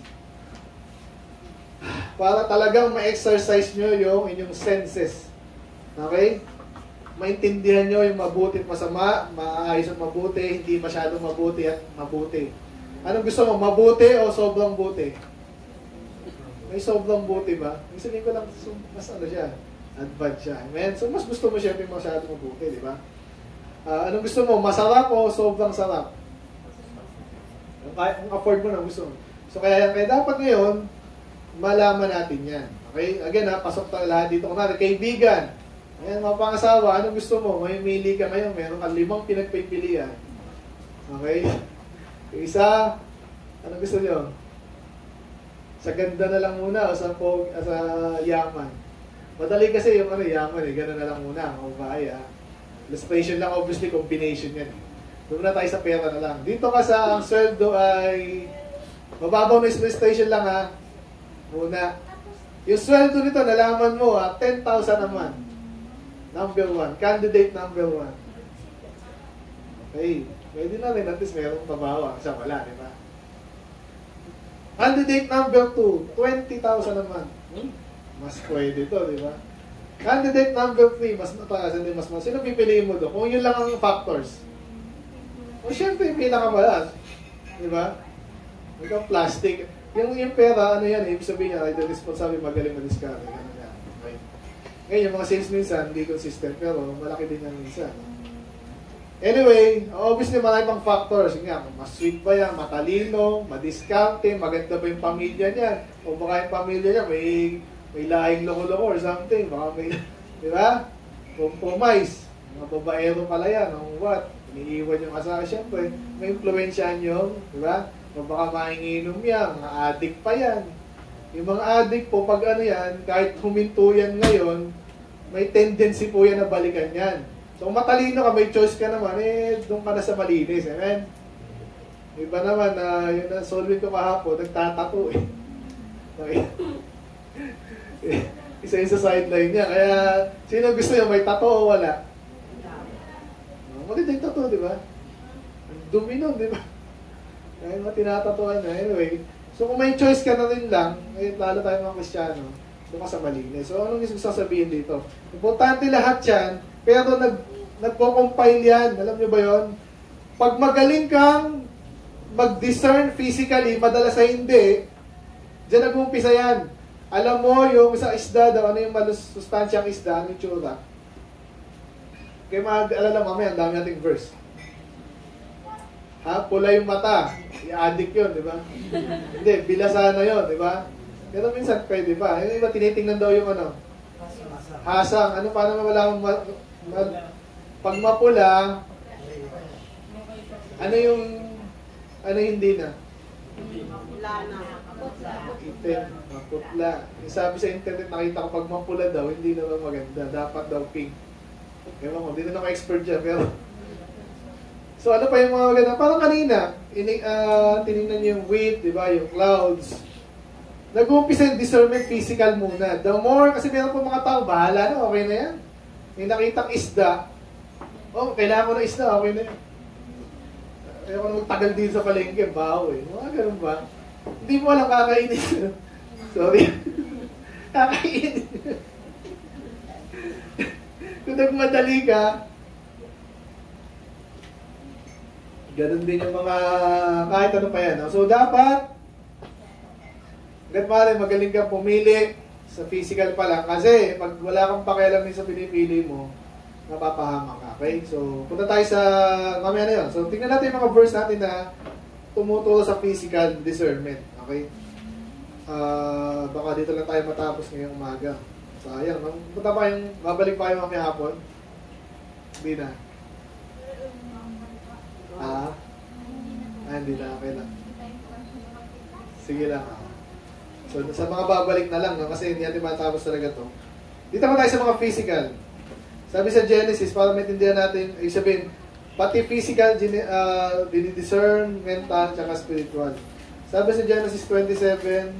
para talagang ma-exercise nyo yung inyong senses. Okay? Maintindihan nyo yung mabuti at masama, maayos at mabuti, hindi masyadong mabuti at mabuti. Anong gusto mo? Mabuti o sobrang buti? May sobrang buti ba? Yung sabihin ko lang, mas ano siya? Advance siya. Amen? So, mas gusto mo syempre masyado mabuti, di ba? Uh, anong gusto mo? Masarap o sobrang sarap? Kung afford mo na gusto mo. So, kaya, kaya dapat ngayon, malaman natin yan. Okay? Again ha, pasok tayo lahat dito. Kunwari, kaibigan. Ayan, mga pangasawa, anong gusto mo? May mili ka ngayon, meron ka limang pinagpipilian. Okay? Yung isa, anong gusto nyo? Sa ganda na lang muna o sa, pog, sa yaman? Madali kasi yung ano, yaman eh, gano'n na lang muna. Ang bahay ha. Illustration lang, obviously, combination yan. Doon na tayo sa pera na lang. Dito ka sa ang sweldo ay mababaw na illustration lang ha. Muna. Yung sweldo nito, nalaman mo ha, ten thousand naman. Number one. Candidate number one. Okay. Pwede na rin, at least merong pabawa. Kasi wala, di ba? Candidate number two, twenty thousand naman. Hmm? Mas pwede to, di ba? Candidate number three, mas mataas, hindi mas mas. Sino pipiliin mo doon? Kung yun lang ang factors. O syempre, yung pinakamalas. Di ba? Ikaw plastic. Yung, yung pera, ano yan, ibig sabihin niya, ito responsible, magaling ma-discard. Okay. Ngayon, yung mga sales minsan, hindi consistent, pero malaki din yan minsan. Anyway, obviously, marami pang factors. Yung nga, mas sweet ba yan, matalino, madiskarte, maganda ba yung pamilya niya? O baka yung pamilya niya, may, may lahing loko-loko or something. Baka may, di ba? Compromise. Mga babaero pala yan, o what? Iniiwan yung asawa, syempre, may influensyahan yung, di ba? O baka mahinginom yan, mga addict pa yan. Yung mga addict po, pag ano yan, kahit huminto yan ngayon, may tendency po yan na balikan yan. So, kung matalino ka, may choice ka naman, eh, doon ka na sa malinis, amen? Iba naman, na uh, yun na solving ko kahapon, nagtatato eh. Okay. Isa yung sa sideline niya, kaya, sino gusto niya, may tato o wala? Maganda yung tattoo, di ba? Ang dumi nun, di ba? Kaya mga tinatatuan na. Anyway, so kung may choice ka na rin lang, eh, lalo tayo mga Kristiyano, doon ka sa malinis. So anong gusto sasabihin dito? Importante lahat yan, pero nag, nagpo-compile yan. Alam nyo ba yon? Pag magaling kang mag-discern physically, madalas ay hindi, dyan nag-uumpisa yan. Alam mo yung sa isda daw, ano yung sustansyang isda, ano yung tsura? Kaya mag-alala mamaya, ang dami nating verse. Ha? Pula yung mata. I-addict yun, di ba? Hindi, bilasa na yun, di ba? Pero minsan pwede pa. Yung iba, tinitingnan daw yung ano? Hasang. Ano, paano mawala ma ma pag mapula, ano yung, ano yung hindi na? Itim, maputla. Yung sabi sa internet, nakita ko pag mapula daw, hindi naman maganda. Dapat daw pink. Ewan ko, hindi na ako expert dyan, pero... So, ano pa yung mga ganun? Parang kanina, ini, uh, tinignan niyo yung wind, di ba? Yung clouds. Nag-uumpisa yung discernment physical muna. The more, kasi meron po mga tao, bahala na, okay na yan. May nakitang isda, oh, kailangan ko na isda, okay na yan. Ayaw ko na magtagal dito sa palengke, baho eh. Mga ganun ba? Hindi mo alam kakainin. Sorry. Kakainin. Kung nagmadali ka, ganun din yung mga, kahit ano pa yan. No? So, dapat, hanggat maaari, magaling kang pumili sa physical pa lang. Kasi, pag wala kang pakialam sa pinipili mo, napapahamak ka. Okay? So, punta tayo sa, mamaya na yun. So, tingnan natin yung mga verse natin na tumuturo sa physical discernment. Okay? Uh, baka dito lang tayo matapos ngayong umaga. Sayang, no? Punta pa yung, babalik pa yung mamaya hapon? Hindi na. Ah? Ah, hindi na. Okay lang. Sige lang. So, sa mga babalik na lang, no? Kasi hindi natin matapos talaga to. Dito pa tayo sa mga physical. Sabi sa Genesis, para maintindihan natin, ay sabihin, pati physical, uh, dinidiscern, mental, tsaka spiritual. Sabi sa Genesis twenty-seven,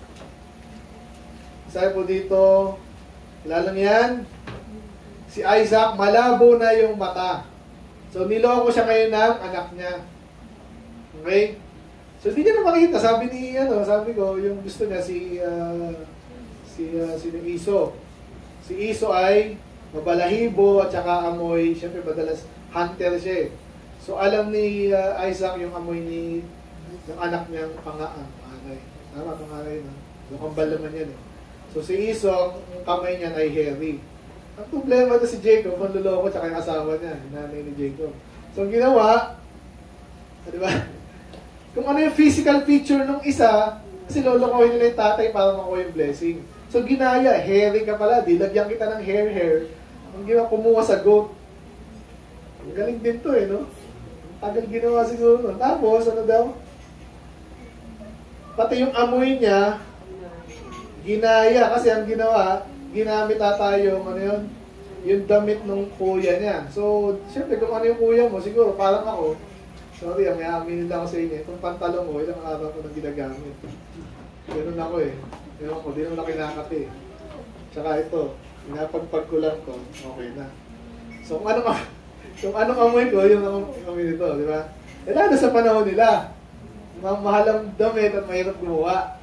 sabi po dito, lalo niyan, si Isaac, malabo na yung mata. So, niloko siya ngayon ng anak niya. Okay? So, hindi niya na makita. Sabi ni, ano, sabi ko, yung gusto niya, si, uh, si, uh, si Iso. Si Iso ay mabalahibo at saka amoy. Siyempre, madalas hunter siya eh. So, alam ni uh, Isaac yung amoy ni Yung anak niyang pangaan, panganay. Tama, panganay na. Yung kambal naman yan eh. So si Esau, yung kamay niya ay hairy. Ang problema na si Jacob, ang luloko, tsaka yung asawa niya, yung nanay ni Jacob. So ang ginawa, di ba? Kung ano yung physical feature ng isa, kasi lolokohin nila yung tatay para makuha yung blessing. So ginaya, hairy ka pala, dilagyan kita ng hair hair. Ang ginawa, kumuha sa goat. Ang galing din to eh, no? Tagal ginawa siguro nun. Tapos, ano daw? Pati yung amoy niya, ginaya. Kasi ang ginawa, ginamit ata yung, ano yun? Yung damit ng kuya niya. So, syempre, kung ano yung kuya mo, siguro, parang ako, sorry, ang aminin lang ako sa inyo, itong pantalon ko, ilang araw ko nang ginagamit. Ganun ako eh. Ganun ko, di naman ako kinakati eh. Tsaka ito, pinapagpag ko lang ko, okay na. So, kung ano Kung anong amoy ko, yung amoy nito, di ba? Eh, lalo sa panahon nila. Mga mahalang damit at mahirap gumawa.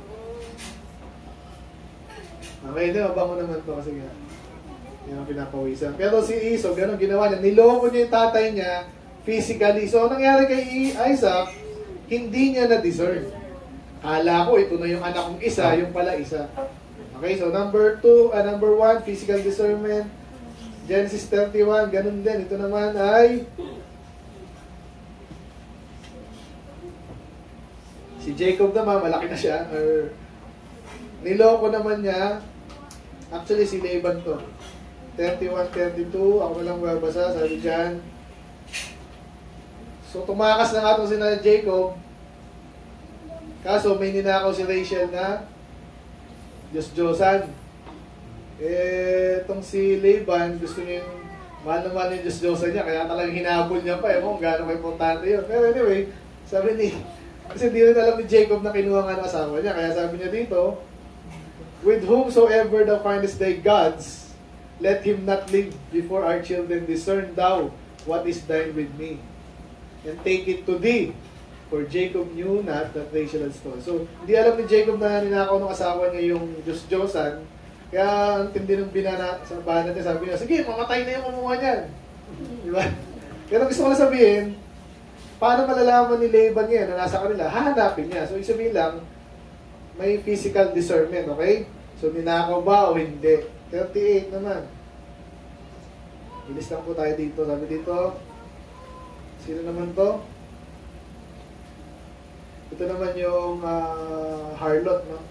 Okay, di, mabango naman to kasi nga. Yan ang pinapawisan. Pero si Esau, gano'n ginawa niya. Niloko niya yung tatay niya physically. So, ang nangyari kay Isaac, hindi niya na-discern. Kala ko, ito na yung anak kong isa, yung pala isa. Okay, so number two, uh, number one, physical discernment. Genesis thirty-one, ganun din. Ito naman ay si Jacob naman, malaki na siya. Or, niloko naman niya. Actually, si Laban to. thirty-one, thirty-two, ako na lang babasa, sabi dyan. So, tumakas na nga itong sina Jacob. Kaso, may ninakaw si Rachel na Diyos-Diyosan. Eh, itong si Laban, gusto niya yung mahal naman yung Diyos-Diyosan niya, kaya talagang hinabol niya pa, eh, kung gano'ng importante yun. Pero anyway, sabi ni, kasi hindi rin alam ni Jacob na kinuha nga ng asawa niya, kaya sabi niya dito, with whomsoever thou findest thy gods, let him not live before our children, discern thou what is thine with me, and take it to thee, for Jacob knew not that Rachel had stolen. So, hindi alam ni Jacob na ninakaw ng asawa niya yung Diyos-Diyosan. Kaya ang tindi ng binana sa bahan natin, sabi niya, sige, mamatay na yung kumuha niyan. Di ba? Pero gusto ko na sabihin, paano malalaman ni Laban ngayon na nasa kanila? Hahanapin niya. So, isabihin lang, may physical discernment, okay? So, ninakaw ba o hindi? thirty-eight naman. Bilis lang po tayo dito. Sabi dito, sino naman to? Ito naman yung uh, harlot, no?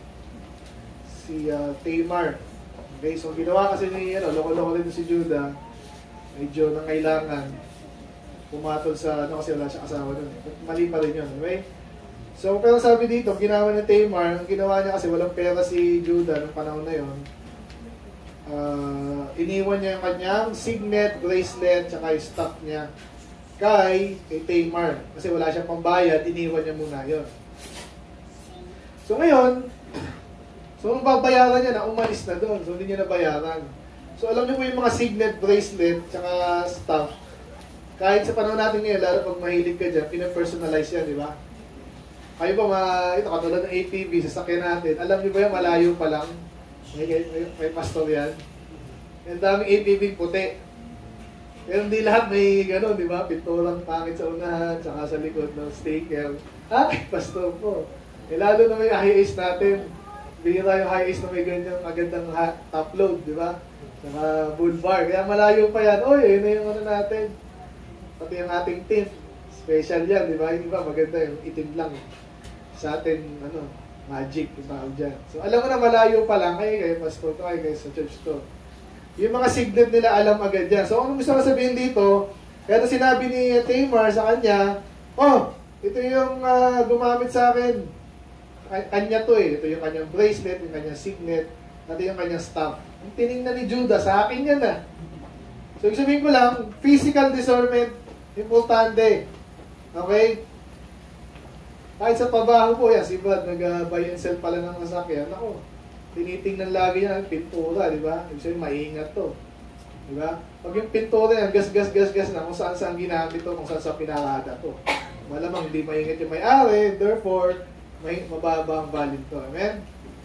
Si uh, Tamar. Okay, so ginawa kasi ni, ano, loko-loko din si Judah, medyo nangailangan pumatol sa, ano kasi wala siya asawa nun. Mali pa rin yun, okay? So, pero sabi dito, ginawa ni Tamar, ang ginawa niya kasi walang pera si Judah noong panahon na yun, uh, iniwan niya yung kanyang signet, bracelet, tsaka yung stuff niya kay, kay Tamar. Kasi wala siyang pambayad, iniwan niya muna yun. So ngayon, so nung babayaran niya na, umalis na doon. So hindi niya nabayaran. So alam niyo po yung mga signet, bracelet, tsaka stuff. Kahit sa panahon natin ngayon, lalo pag mahilig ka dyan, pinapersonalize yan, di ba? Kayo ba, ma, ito katulad ng A T V, sasakyan natin. Alam niyo ba yung malayo pa lang? May, may, may pastor yan. Yung daming A T V puti. Pero hindi lahat may gano'n, di ba? Pinturang pangit sa unahan, tsaka sa likod ng sticker. Ah, pastor po. Eh, lalo na may high ace natin. Bihira yung high ace na may ganyang magandang top load, di ba? Saka bull bar. Kaya malayo pa yan. Oy, yun na yung ano natin. Pati yung ating tint. Special yan, di ba? Yung iba maganda yung itim lang. Sa atin, ano, magic, yung tawag dyan. So, alam mo na malayo pa lang. Kayo, kayo, pastor to, kayo, kayo, sa church to. Yung mga signet nila, alam agad yan. So, anong gusto ko sabihin dito? Kaya sinabi ni Tamar sa kanya, oh, ito yung uh, gumamit sa akin. Kanya to eh. Ito yung kanyang bracelet, yung kanyang signet, ito yung kanyang staff. Ang tinignan ni Judah, sa akin yan na. So, sabihin ko lang, physical discernment, importante. Okay? Kahit sa pabaho po, yan, si Brad, nag-buy and sell pala ng masakyan. Ako, tinitingnan lagi niya ang pintura, di ba? Ibig sabihin, maingat to. Di ba? Pag yung pintura yan, gas, gas, gas, gas na, kung saan saan ginamit to, kung saan saan pinarada to. Malamang hindi maingat yung may-ari, therefore, may mababa ang value to. Amen?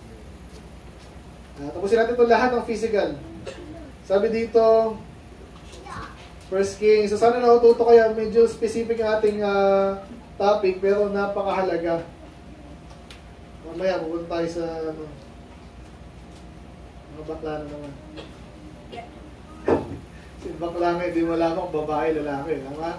Uh, tapusin natin ito lahat ng physical. Sabi dito, First Kings. So sana natututo kayo, medyo specific ang ating uh, topic, pero napakahalaga. Mamaya, pupunta tayo sa, ano, mga bakla na naman. Si bakla nga, hindi malaman kung babae, lalaki. Tama?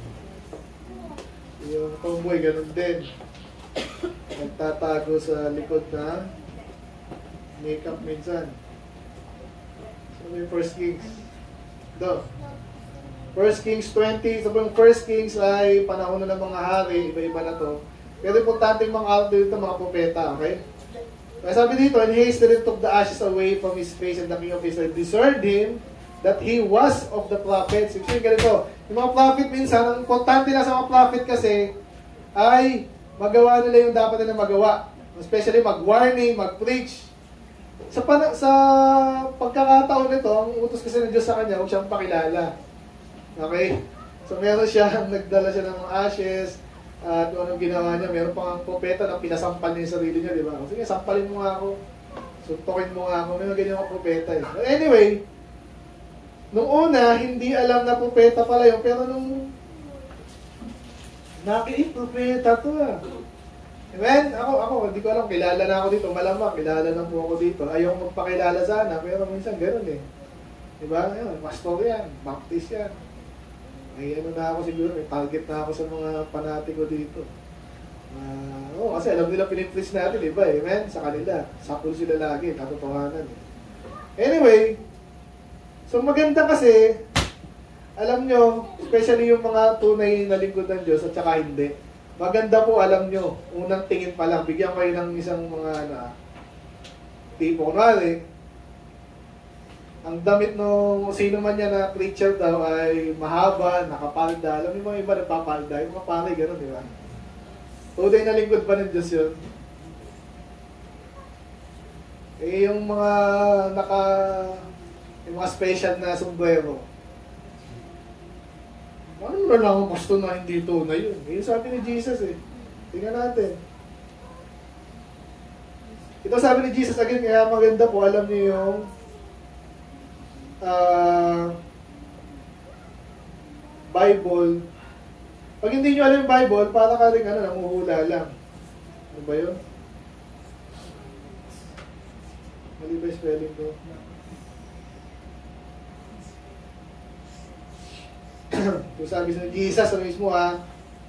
Yung tomboy, ganun din. Nagtatago sa likod na makeup minsan. So, yung First Kings. Do. First Kings twenty. So, yung First Kings ay panahon na ng mga hari. Iba-iba na to. Pero importante yung mga araw dito, mga propeta. Okay? Kaya sabi dito, and he hastily took the ashes away from his face, and the king of Israel discerned him that he was of the prophets. Ibig sabihin ganito, yung mga prophet minsan, ang importante na sa mga prophet kasi, ay magawa nila yung dapat nila magawa. Especially mag-warning, mag-preach. Sa, pan- sa pagkakataon nito, ang utos kasi ng Diyos sa kanya, huwag siyang pakilala. Okay? So meron siya, nagdala siya ng mga ashes, at kung anong ginawa niya, meron pang propeta na pinasampal niya yung sarili niya, di ba? Sige, sampalin mo nga ako. Suntukin mo nga ako. May mga ganyan mga propeta. Eh. But anyway, nung una, hindi alam na propeta pala yun, pero nung naki, propeta to ah. Amen? Ako, ako, hindi ko alam, kilala na ako dito. Malamang, kilala na po ako dito. Ayaw magpakilala sana, pero minsan gano'n eh. Diba? Ayun, pastor yan, baptist yan. May ano na ako siguro, may target na ako sa mga panati ko dito. Uh, oh, kasi alam nila piniplis natin, diba? Amen? Sa kanila. Sapul sila lagi, katotohanan eh. Anyway, so maganda kasi, alam nyo, especially yung mga tunay na lingkod ng Diyos at saka hindi. Maganda po, alam nyo, unang tingin pa lang, bigyan kayo ng isang mga na, tipo, kunwari, ang damit nung sino man niya na preacher daw ay mahaba, nakapalda. Alam mo yung mga iba nagpapalda, yung mga pare, gano'n, di ba? Tunay na lingkod pa ng Diyos yun. Eh, yung mga naka, yung mga special na sombrero. Ano na lang ang pasto na hindi tunay yun? Eh, sabi ni Jesus eh. Tingnan natin. Ito sabi ni Jesus again, kaya maganda po, alam niyo yung Uh, Bible. Pag hindi nyo alam yung Bible, para ka rin ano, nanguhula lang. Ano ba yun? Mali ba yung spelling ko? Ito sabi sa Jesus, ano mismo ha?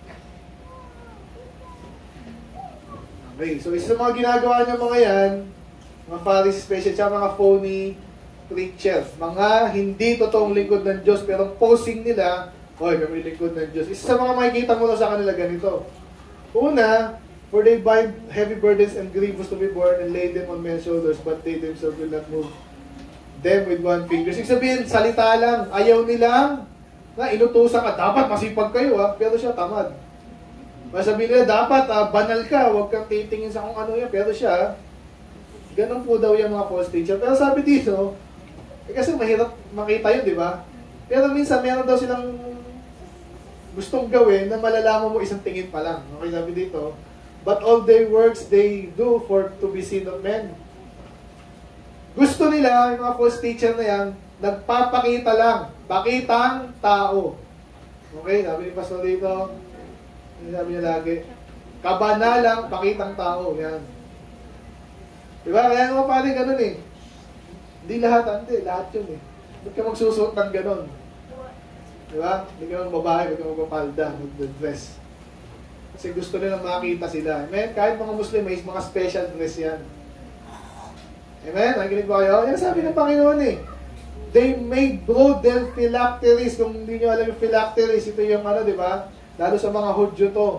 Okay, so isa sa mga ginagawa niya mga yan, mga Pharisees special, tsaka mga phony preachers, mga hindi totoong lingkod ng Diyos, pero posing nila, oy, kami lingkod ng Diyos. Isa sa mga makikita mo na sa kanila ganito. Una, for they bind heavy burdens and grievous to be borne and lay them on men's shoulders, but they themselves will not move them with one finger. Ibig sabihin, salita lang, ayaw nilang na inutusan ka, dapat masipag kayo ha, pero siya tamad. Masabi nila, dapat ah, banal ka, huwag kang titingin sa kung ano yan, pero siya, ganun po daw yung mga false teacher. Pero sabi dito, eh, kasi mahirap makita yun, di ba? Pero minsan, meron daw silang gustong gawin na malalaman mo isang tingin pa lang. Okay, sabi dito, but all their works they do for to be seen of men. Gusto nila, yung mga false teacher na yan, nagpapakita lang, pakitang tao. Okay, sabi ni Pastor dito, sabi niya lagi, kabanalang pakitang tao. Yan. Diba? Kaya nga pala ganun eh. Hindi lahat, hindi. Lahat yun eh. Ba't ka magsusuot ng ganun? Diba? Hindi ka ng babae, ba't ka magpapalda, mag-dress. Kasi gusto nilang makita sila. Amen? Kahit mga Muslim, may mga special dress yan. Amen? Nakikinig ba kayo? Yan sabi ng Panginoon eh. They made broad their phylacteries. Kung hindi nyo alam yung phylacteries, ito yung ano, diba? Lalo sa mga Hudyo to.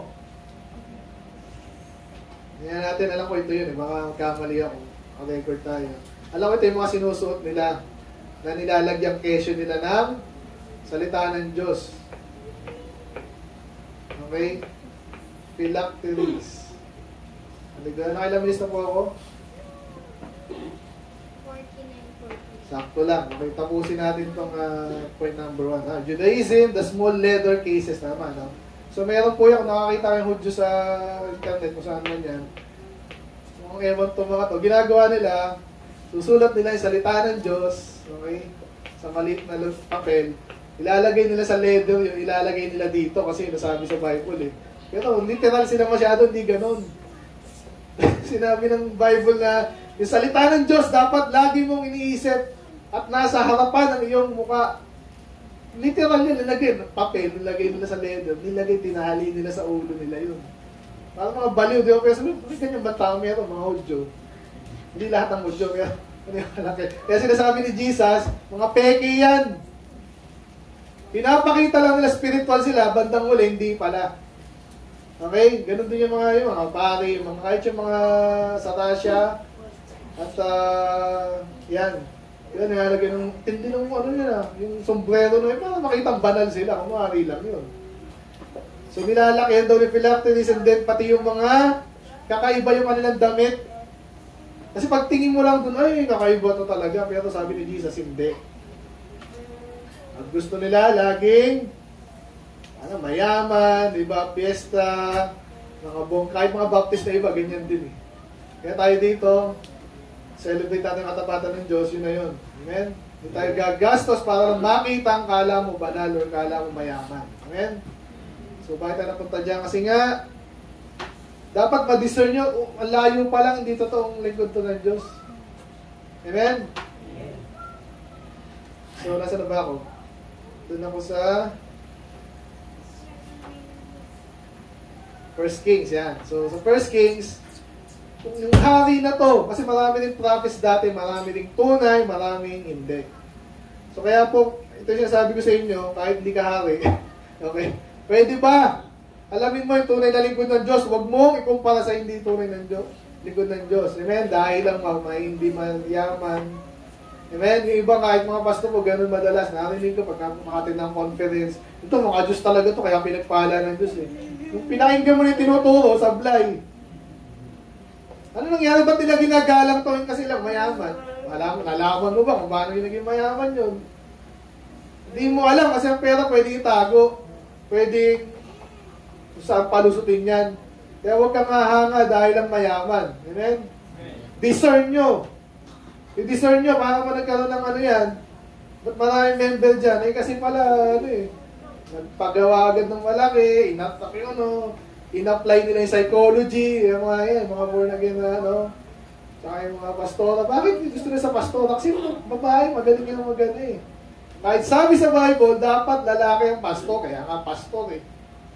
Yan natin, alam ko ito yun eh. Baka kamali ako. Record tayo. Alam ko ito yung mga sinusuot nila na nilalagyan kesyo nila ng salita ng Diyos. Okay? Phylacteries. Nakailang na po ako? forty-nine, forty. Sakto lang. Okay, tapusin natin itong uh, point number one. Ha? Judaism, the small leather cases. Tama, no? So, meron po yung nakakita kayong Hudyo sa internet kung saan man yan. Kung ewan itong mga to, ginagawa nila, susulat nila yung salita ng Diyos, okay, sa maliit na papel, ilalagay nila sa leather, yung ilalagay nila dito kasi nasabi sa Bible eh. Pero literal sila masyado, hindi ganun. Sinabi ng Bible na yung salita ng Diyos dapat lagi mong iniisip at nasa harapan ng iyong muka. Literal yun, nilagay ng papel, nilagay nila sa leather, nilagay, tinali nila sa ulo nila yun. Parang mga baliw, di ba? Pero sabi, bakit ganyan ba tao meron, mga Hudyo? Hindi lahat ng Hudyo, kaya, kaya sinasabi ni Jesus, mga peke yan. Pinapakita lang nila spiritual sila, bandang huli, hindi pala. Okay? Ganun din yung mga, yung mga pari, mga, kahit yung mga sa Russia, at uh, yan. Yan, nilalagay ng tindi ng ano yun ah, yung sombrero na yun, para makitang banal sila, kung maaari lang yun. So nilalaki daw ni Philoctetes and then pati yung mga kakaiba yung kanilang damit. Kasi pag tingin mo lang dun, ay kakaiba to talaga, pero sabi ni Jesus, hindi. At gusto nila laging ano, mayaman, iba, piyesta, mga buong, kahit mga baptist na iba, ganyan din eh. Kaya tayo dito, celebrate natin ang katapatan ng Diyos, yun na yun. Amen? Hindi tayo gagastos para makita ang kala mo banal o kala mo mayaman. Amen? So, bakit tayo napunta dyan? Kasi nga, dapat ma-discern nyo, ang layo pa lang, hindi totoong lingkod to ng Diyos. Amen? So, nasa na ba ako? Doon ako sa First Kings, yan. So, sa First Kings, yung hari na to, kasi marami din prophets dati, marami din tunay, maraming hindi. So, kaya po, ito yung sabi ko sa inyo, kahit hindi ka hari, okay, pwede ba? Alamin mo yung tunay na lingkod ng Diyos, huwag mong ikumpara sa hindi tunay ng Diyos, lingkod ng Diyos. Amen? Dahil lang may hindi man yaman. Amen? Yung iba kahit mga pastor mo, ganun madalas. Narinig ko pag makatin ng conference, ito mga Diyos talaga to, kaya pinagpala ng Diyos eh. Yung pinakinggan mo yung tinuturo, sablay. Ano nangyari? Ba't nila ginagalang to kasi lang mayaman? Nalaman, nalaman mo ba kung paano yung naging mayaman yun? Hindi mo alam kasi ang pera pwede itago. Pwede kung saan palusutin yan. Kaya huwag kang mahanga dahil lang mayaman. Amen? Discern nyo. I-discern nyo, para mo nagkaroon ng ano yan. Ba't maraming member dyan? Eh kasi pala, ano eh, nagpagawa agad ng malaki, inattack yung ano, in-apply nila yung psychology, yung mga yan, mga born again na ano, saka yung mga pastora. Bakit gusto nila sa pastora? Kasi babae, magaling yung maganda eh. Kahit sabi sa Bible, dapat lalaki ang pastor, kaya nga pastor eh.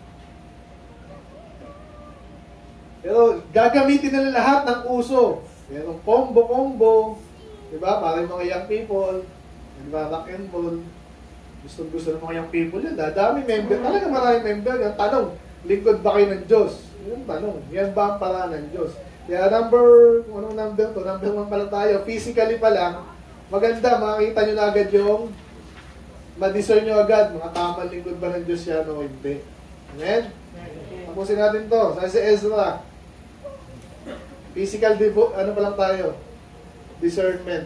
Pero gagamitin nila lahat ng uso. Merong combo-combo, diba? Para yung mga young people, diba? Rock and roll. Gusto-gusto ng mga young people yan. Dadami member. Talaga maraming member. Yung tanong, lingkod ba kayo ng Diyos? Yung tanong, yan ba ang paraan ng Diyos? Kaya number, kung anong number to, number one pala tayo, physically pa lang, maganda, makikita nyo na agad yung, ma-discern nyo agad, mga tamang lingkod ba ng Diyos yan o hindi. Amen? Tapusin natin to. Sabi si Ezra, physical, devo- ano pa lang tayo? Discernment.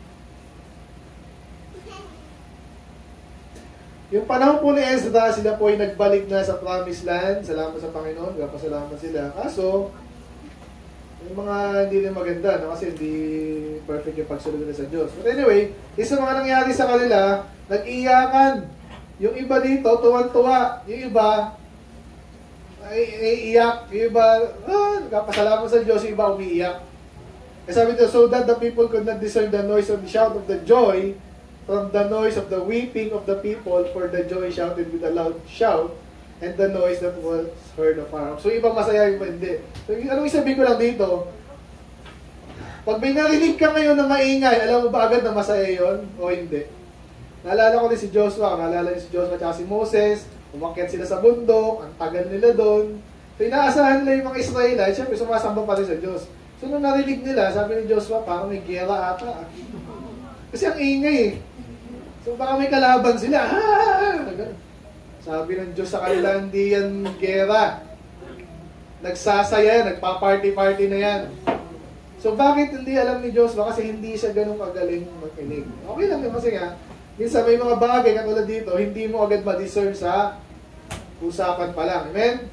Yung panahon po ni Ezra, sila po ay nagbalik na sa promised land. Salamat sa Panginoon, kapasalamat sila. Kaso, yung mga hindi na maganda, no? Kasi hindi perfect yung pagsunod nila sa Diyos. But anyway, isa mga nangyari sa kanila, nag-iyakan. Yung iba dito, tuwan-tuwa. Yung iba, ay, ay iyak. Yung iba, ah, kapasalamat sa Diyos. Yung iba, umiiyak. Kasi sabi dito, so that the people could not discern the noise of the shout of the joy from the noise of the weeping of the people, for the joy shouted with a loud shout, and the noise that was heard afar. So, iba masaya, iba hindi. So, anong isabihin ko lang dito? Pag may narinig ka ngayon na maingay, alam mo ba agad na masaya yon o hindi? Naalala ko din si Joshua, naalala din si Joshua at si Moses, umakyat sila sa bundok, ang tagal nila doon. So, inaasahan nila yung mga Israelites, syempre sumasamba pa rin sa Diyos. So, nung narinig nila, sabi ni Joshua, parang may gera ata. Kasi ang ingay eh. So baka may kalaban sila. Ah! Sabi ng Diyos sa kanila, hindi yan gera. Nagsasaya, nagpa-party-party na yan. So bakit hindi alam ni Diyos? Kasi hindi siya ganun kagaling makinig. Okay lang yun kasi nga, minsan may mga bagay katulad dito, hindi mo agad ma-discern sa usapan pa lang. Amen?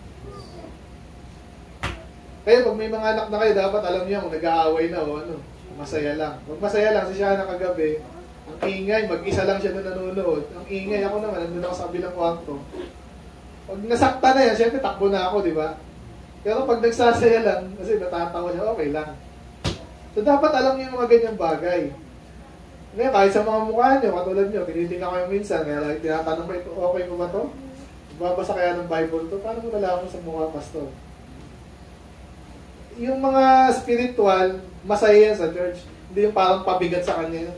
Kaya pag may mga anak na kayo, dapat alam niyo kung nag-aaway na o ano, masaya lang. Pag masaya lang, si siya na kagabi, ang ingay, mag-isa lang siya na nanonood. Ang ingay, ako naman, nandun ako sa kabilang kwarto. Pag nasakta na yan, syempre takbo na ako, di ba? Pero pag nagsasaya lang, kasi natatawa siya, okay lang. So dapat alam niyo yung mga ganyang bagay. Ngayon, kahit sa mga mukha niyo, katulad niyo, tinitingnan ko yung minsan, kaya like, tinatanong ko, ito, okay ko ba to? Babasa kaya ng Bible to? Paano mo nalaman sa mukha, pastor? Yung mga spiritual, masaya yan sa church. Hindi yung parang pabigat sa kanya.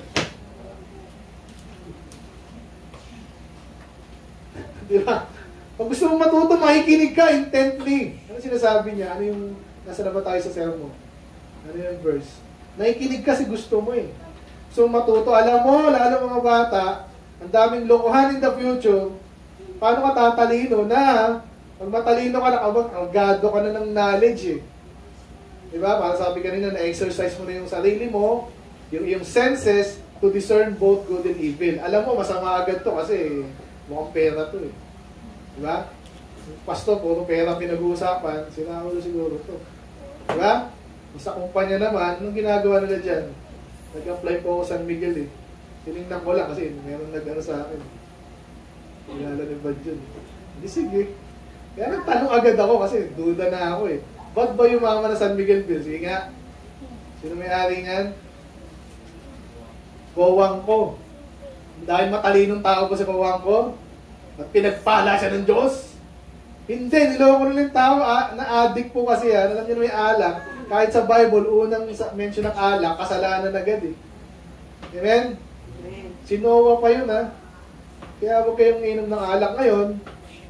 Di ba? Pag gusto mong matuto, makikinig ka intently. Ano sinasabi niya? Ano yung, nasa na ba tayo sa sermon? Ano yung verse? Nakikinig kasi gusto mo eh. So matuto, alam mo, lalo mga bata, ang daming lokohan in the future, paano ka tatalino na, pag matalino ka na, agado ka na ng knowledge eh. Diba? Para sabi kanina, na-exercise mo na yung sarili mo, yung, yung senses, to discern both good and evil. Alam mo, masama agad to kasi mukhang pera to eh. Diba? Pastor, puro pera pinag-uusapan, sinaulo siguro to. Diba? Sa kumpanya naman, anong ginagawa nila dyan? Nag-apply po ako sa San Miguel eh. Tinignan ko lang kasi meron nag-ano sa akin. Kilala ni Bad yun. Hindi sige. Kaya nagtanong agad ako kasi duda na ako eh. Ba't ba yung mama na San Miguel Bill? Sige nga. Sino may-ari niyan? Kowang ko. Dahil matalinong tao po si Kowang ko, at pinagpala siya ng Diyos. Hindi, niloko nila yung tao ah, na addict po kasi yan. Alam niyo na may alak. Kahit sa Bible, unang mention ng alak, kasalanan agad eh. Amen? Si Noah pa yun ha. Kaya huwag kayong inom ng alak ngayon.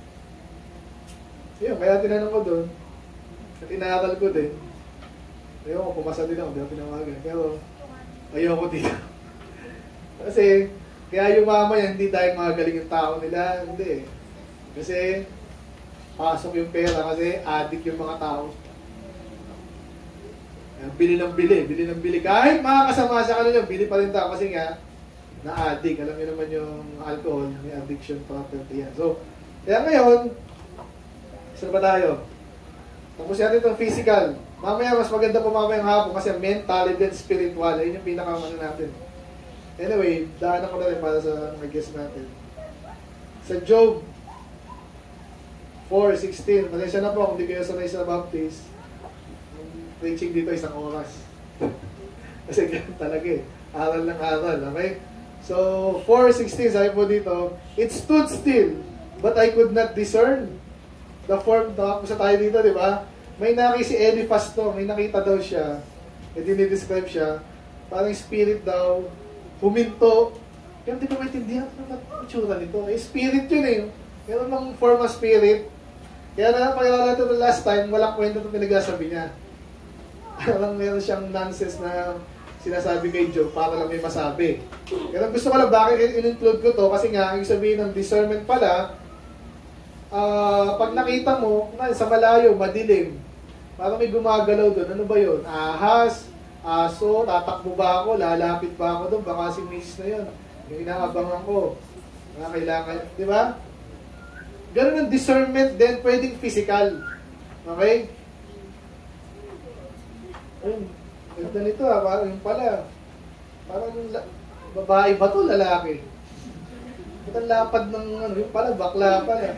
Yun, kaya tinanong ko doon. At inaral ko din. Ayoko, pumasa din ako, hindi ako pinawagan. Pero, ayoko dito. Kasi, kaya yung mama yan, hindi dahil magaling yung tao nila. Hindi. Kasi, pasok yung pera kasi addict yung mga tao. Bili ng bili, bili ng bili. Kahit makakasama sa kanila, bili pa rin tao kasi nga, na-addict. Alam niyo naman yung alcohol, may addiction property yan. So, kaya ngayon, saan ba tayo? Tapos natin itong physical. Mamaya, mas maganda po mamaya ang hapon kasi mental and then spiritual. Ayun yung pinakamano natin. Anyway, daanan ko na rin para sa mga guest natin. Sa Job four sixteen, pasensya na po kung hindi kayo sanay sa Baptist. Ang preaching dito isang oras. Kasi ganun talaga eh. Aral ng aral, okay? So, four sixteen, sabi po dito, it stood still, but I could not discern the form. Tapos tayo dito, di ba? May nakita si Eliphaz to, may nakita daw siya, e dinidescribe siya, parang spirit daw, huminto. Pero di ba maintindihan? Ano na itsura nito? Eh, spirit yun eh. Meron ng form of spirit. Kaya na, pagkakala ito last time, walang kwento itong pinagsasabi niya. Parang meron siyang nonsense na sinasabi kay Job para lang may masabi. Pero gusto ko lang bakit in-include ko to kasi nga, ang sabihin ng discernment pala, uh, pag nakita mo, sa malayo, madilim, parang may gumagalaw doon. Ano ba yun? Ahas, aso, tatakbo ba ako, lalapit ba ako doon, baka si Miss na yun. Yung inaabangan ko. Mga kailangan, di ba? Ganun ang discernment din, pwedeng physical. Okay? Ayun, ganda nito ah, parang yung pala. Parang babae ba to, lalaki? Ba't ang lapad ng ano, yung pala, bakla pala.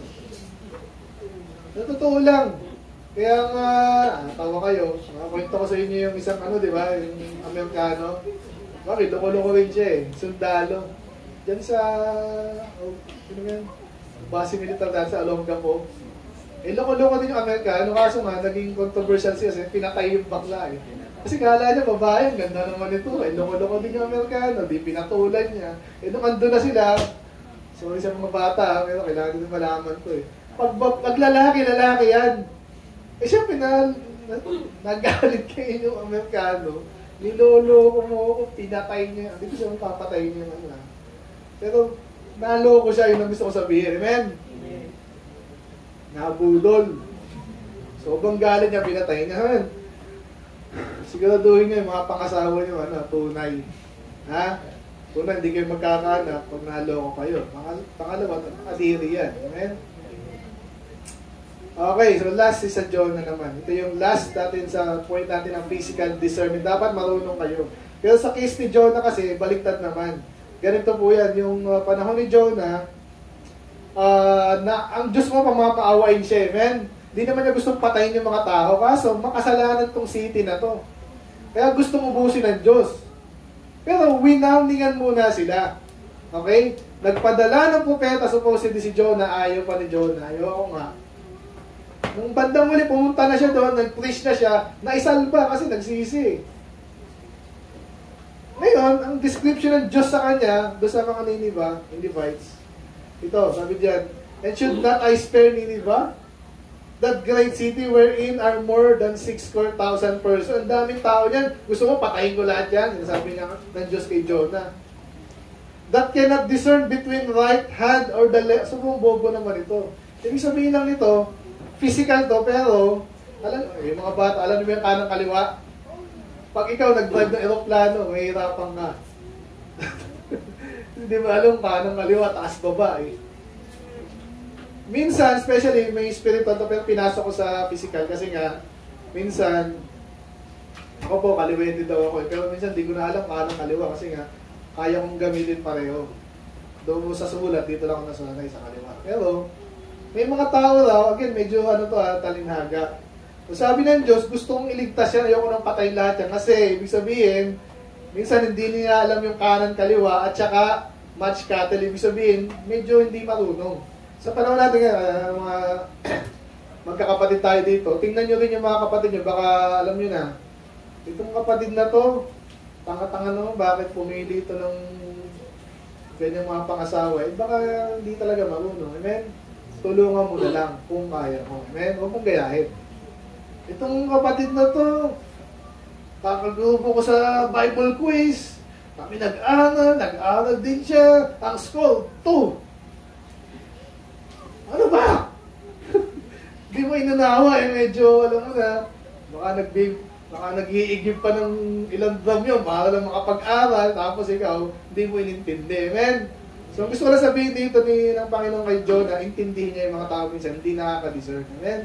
Sa totoo lang. Kaya nga, ah, tawa kayo, nakakwento ko sa inyo yung isang ano, di ba, yung Amerikano. Bakit, loko-loko rin siya eh, sundalo. Diyan sa, oh, sino yan? Base militar dahil sa Olongapo. Eh, loko-loko din yung Amerikano, kaso nga, naging controversial siya kasi pinatay yung bakla eh. Kasi kala niya, babae, ang ganda naman ito. Eh, loko-loko din yung Amerikano, di pinatulan niya. Eh, nung ando na sila, sorry sa mga bata, pero kailangan din malaman ko eh. Pag, pag lalaki, lalaki yan. Eh, siyempre, na, na, nagalit kayo yung Amerikano, niloloko mo ako, pinatay niya. Hindi ko siya papatay niya. Ano, pero, naloko siya, yun ang gusto ko sabihin. Amen? Amen. Nabudol. Sobrang galit niya, pinatay niya. Siguraduhin niyo yung mga pangasawa niyo, ano, tunay. Ha? Tunay, hindi kayo magkakaanak pag naloko kayo. Pangalawa, adiri yan. Amen? Okay, so last is sa Jonah naman. Ito yung last natin sa point natin ng physical discernment. Dapat marunong kayo. Pero sa case ni Jonah kasi, baliktad naman. Ganito po yan, yung uh, panahon ni Jonah, uh, na ang Diyos mo pamapaawain siya, amen? Hindi naman niya gustong patayin yung mga tao, kaso makasalanan tong city na to. Kaya gusto mo ubusin ng Diyos. Pero winawningan muna sila. Okay? Nagpadala ng propeta, supposedly si Jonah, ayaw pa ni Jonah. Ayaw nga. Nung bandang muli, pumunta na siya doon, nag-preach na siya, naisalba kasi nagsisi. Ngayon, ang description ng Diyos sa kanya, doon sa mga Nineveh, Ninevites, ito, sabi diyan, and should not I spare Nineveh? That great city wherein are more than six score thousand persons. Ang daming tao niyan. Gusto mo, patayin ko lahat yan. Sabi niya ng Diyos kay Jonah. That cannot discern between right hand or the left. So, kung bobo naman ito. Ibig sabihin lang nito, physical to, pero, alam, yung mga bata, alam niyo yung kanang kaliwa? Pag ikaw nag-drive ng aeroplano, mahirapan ka. Hindi ba alam kanang kaliwa, taas baba eh. Minsan, especially, may spiritual to, pero pinasok ko sa physical kasi nga, minsan, ako po, kaliwete daw ako. Pero minsan, di ko na alam kanang kaliwa kasi nga, kaya kong gamitin pareho. Doon sa sulat, dito lang ako nasunanay sa kaliwa. Pero, may mga tao daw, again, medyo ano to ha, talinhaga. So, sabi ng Diyos, gusto kong iligtas yan, ayoko nang patay lahat yan. Kasi, ibig sabihin, minsan hindi niya alam yung kanan kaliwa, at saka, match cattle, ibig sabihin, medyo hindi marunong. Sa panahon natin nga, uh, mga magkakapatid tayo dito, tingnan nyo rin yung mga kapatid nyo, baka alam nyo na, itong kapatid na to, tanga-tanga naman, bakit pumili ito ng ganyang mga pangasawa, eh baka hindi talaga marunong, amen? Tulungan mo na lang kung kaya mo, amen? Huwag mong gayahin. Itong kapatid na to, kakagrupo ko sa Bible quiz, kami nag-aral, nag-aral din siya, ang score, two. Ano ba? Di mo inanawa eh, medyo, alam mo na, baka nagbig, baka nag-iigib pa ng ilang drum yun, baka lang makapag-aral, tapos ikaw, hindi mo inintindi, amen? So, gusto ko lang sabihin dito ni ng Panginoon kay Jonah, intindihin niya yung mga tao minsan, hindi nakaka-discern, amen?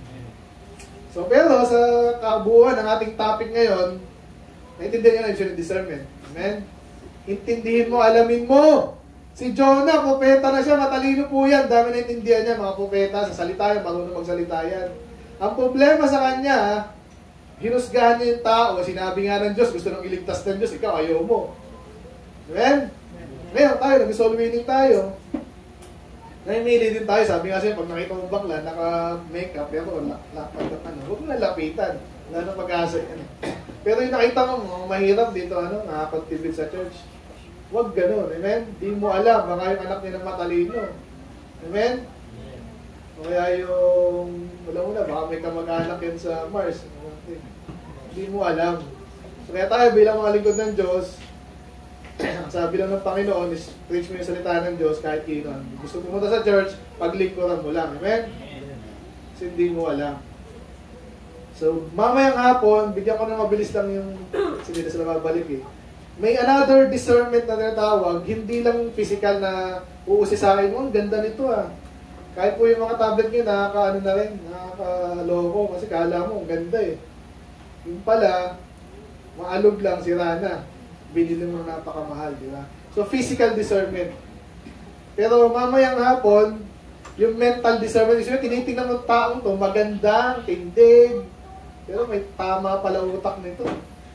So, pero sa kabuuan ng ating topic ngayon, naintindihan niyo na yung discernment, amen? Intindihin mo, alamin mo, si Jonah, propeta na siya, matalino po yan. Dami na intindihan niya, mga propeta, sa salita yan, marunong magsalita yan. Ang problema sa kanya, hinusgahan niya yung tao, sinabi nga ng Diyos, gusto nang iligtas ng Diyos, ikaw ayaw mo. Amen? Ngayon tayo, nag-soul winning tayo. Naimili din tayo, sabi nga siya, pag nakita mo bakla, naka-makeup, pero lapad ka ano, huwag mo na lapitan. Wala nang pag-asa yan. Pero yung nakita mo, mahirap dito, ano, nakapag-tibid sa church. Huwag ganun, amen? Di mo alam, baka yung anak niya ng matalino. Amen? O kaya yung, wala mo na, baka may kamag-anak yan sa Mars. Hindi mo alam. So kaya tayo bilang mga lingkod ng Diyos, sabi lang ng Panginoon is preach mo yung salita ng Diyos kahit kinon. Gusto pumunta sa church, paglingkuran mo lang. Amen? Kasi hindi mo alam. So, mamayang hapon, bigyan ko na mabilis lang yung, kasi hindi na sila mabalik eh. May another discernment na tinatawag, hindi lang physical na uusi sa akin, oh, ganda nito ah. Kahit po yung mga tablet nyo, nakaka-ano na rin, nakaka-loko, kasi kala mo, ang ganda eh. Yung pala, maalog lang, sira na. Binili mo napakamahal, di ba? So, physical discernment. Pero mamayang hapon, yung mental discernment, yung tinitingnan mo taong to, maganda, tindig, pero may tama pala utak nito.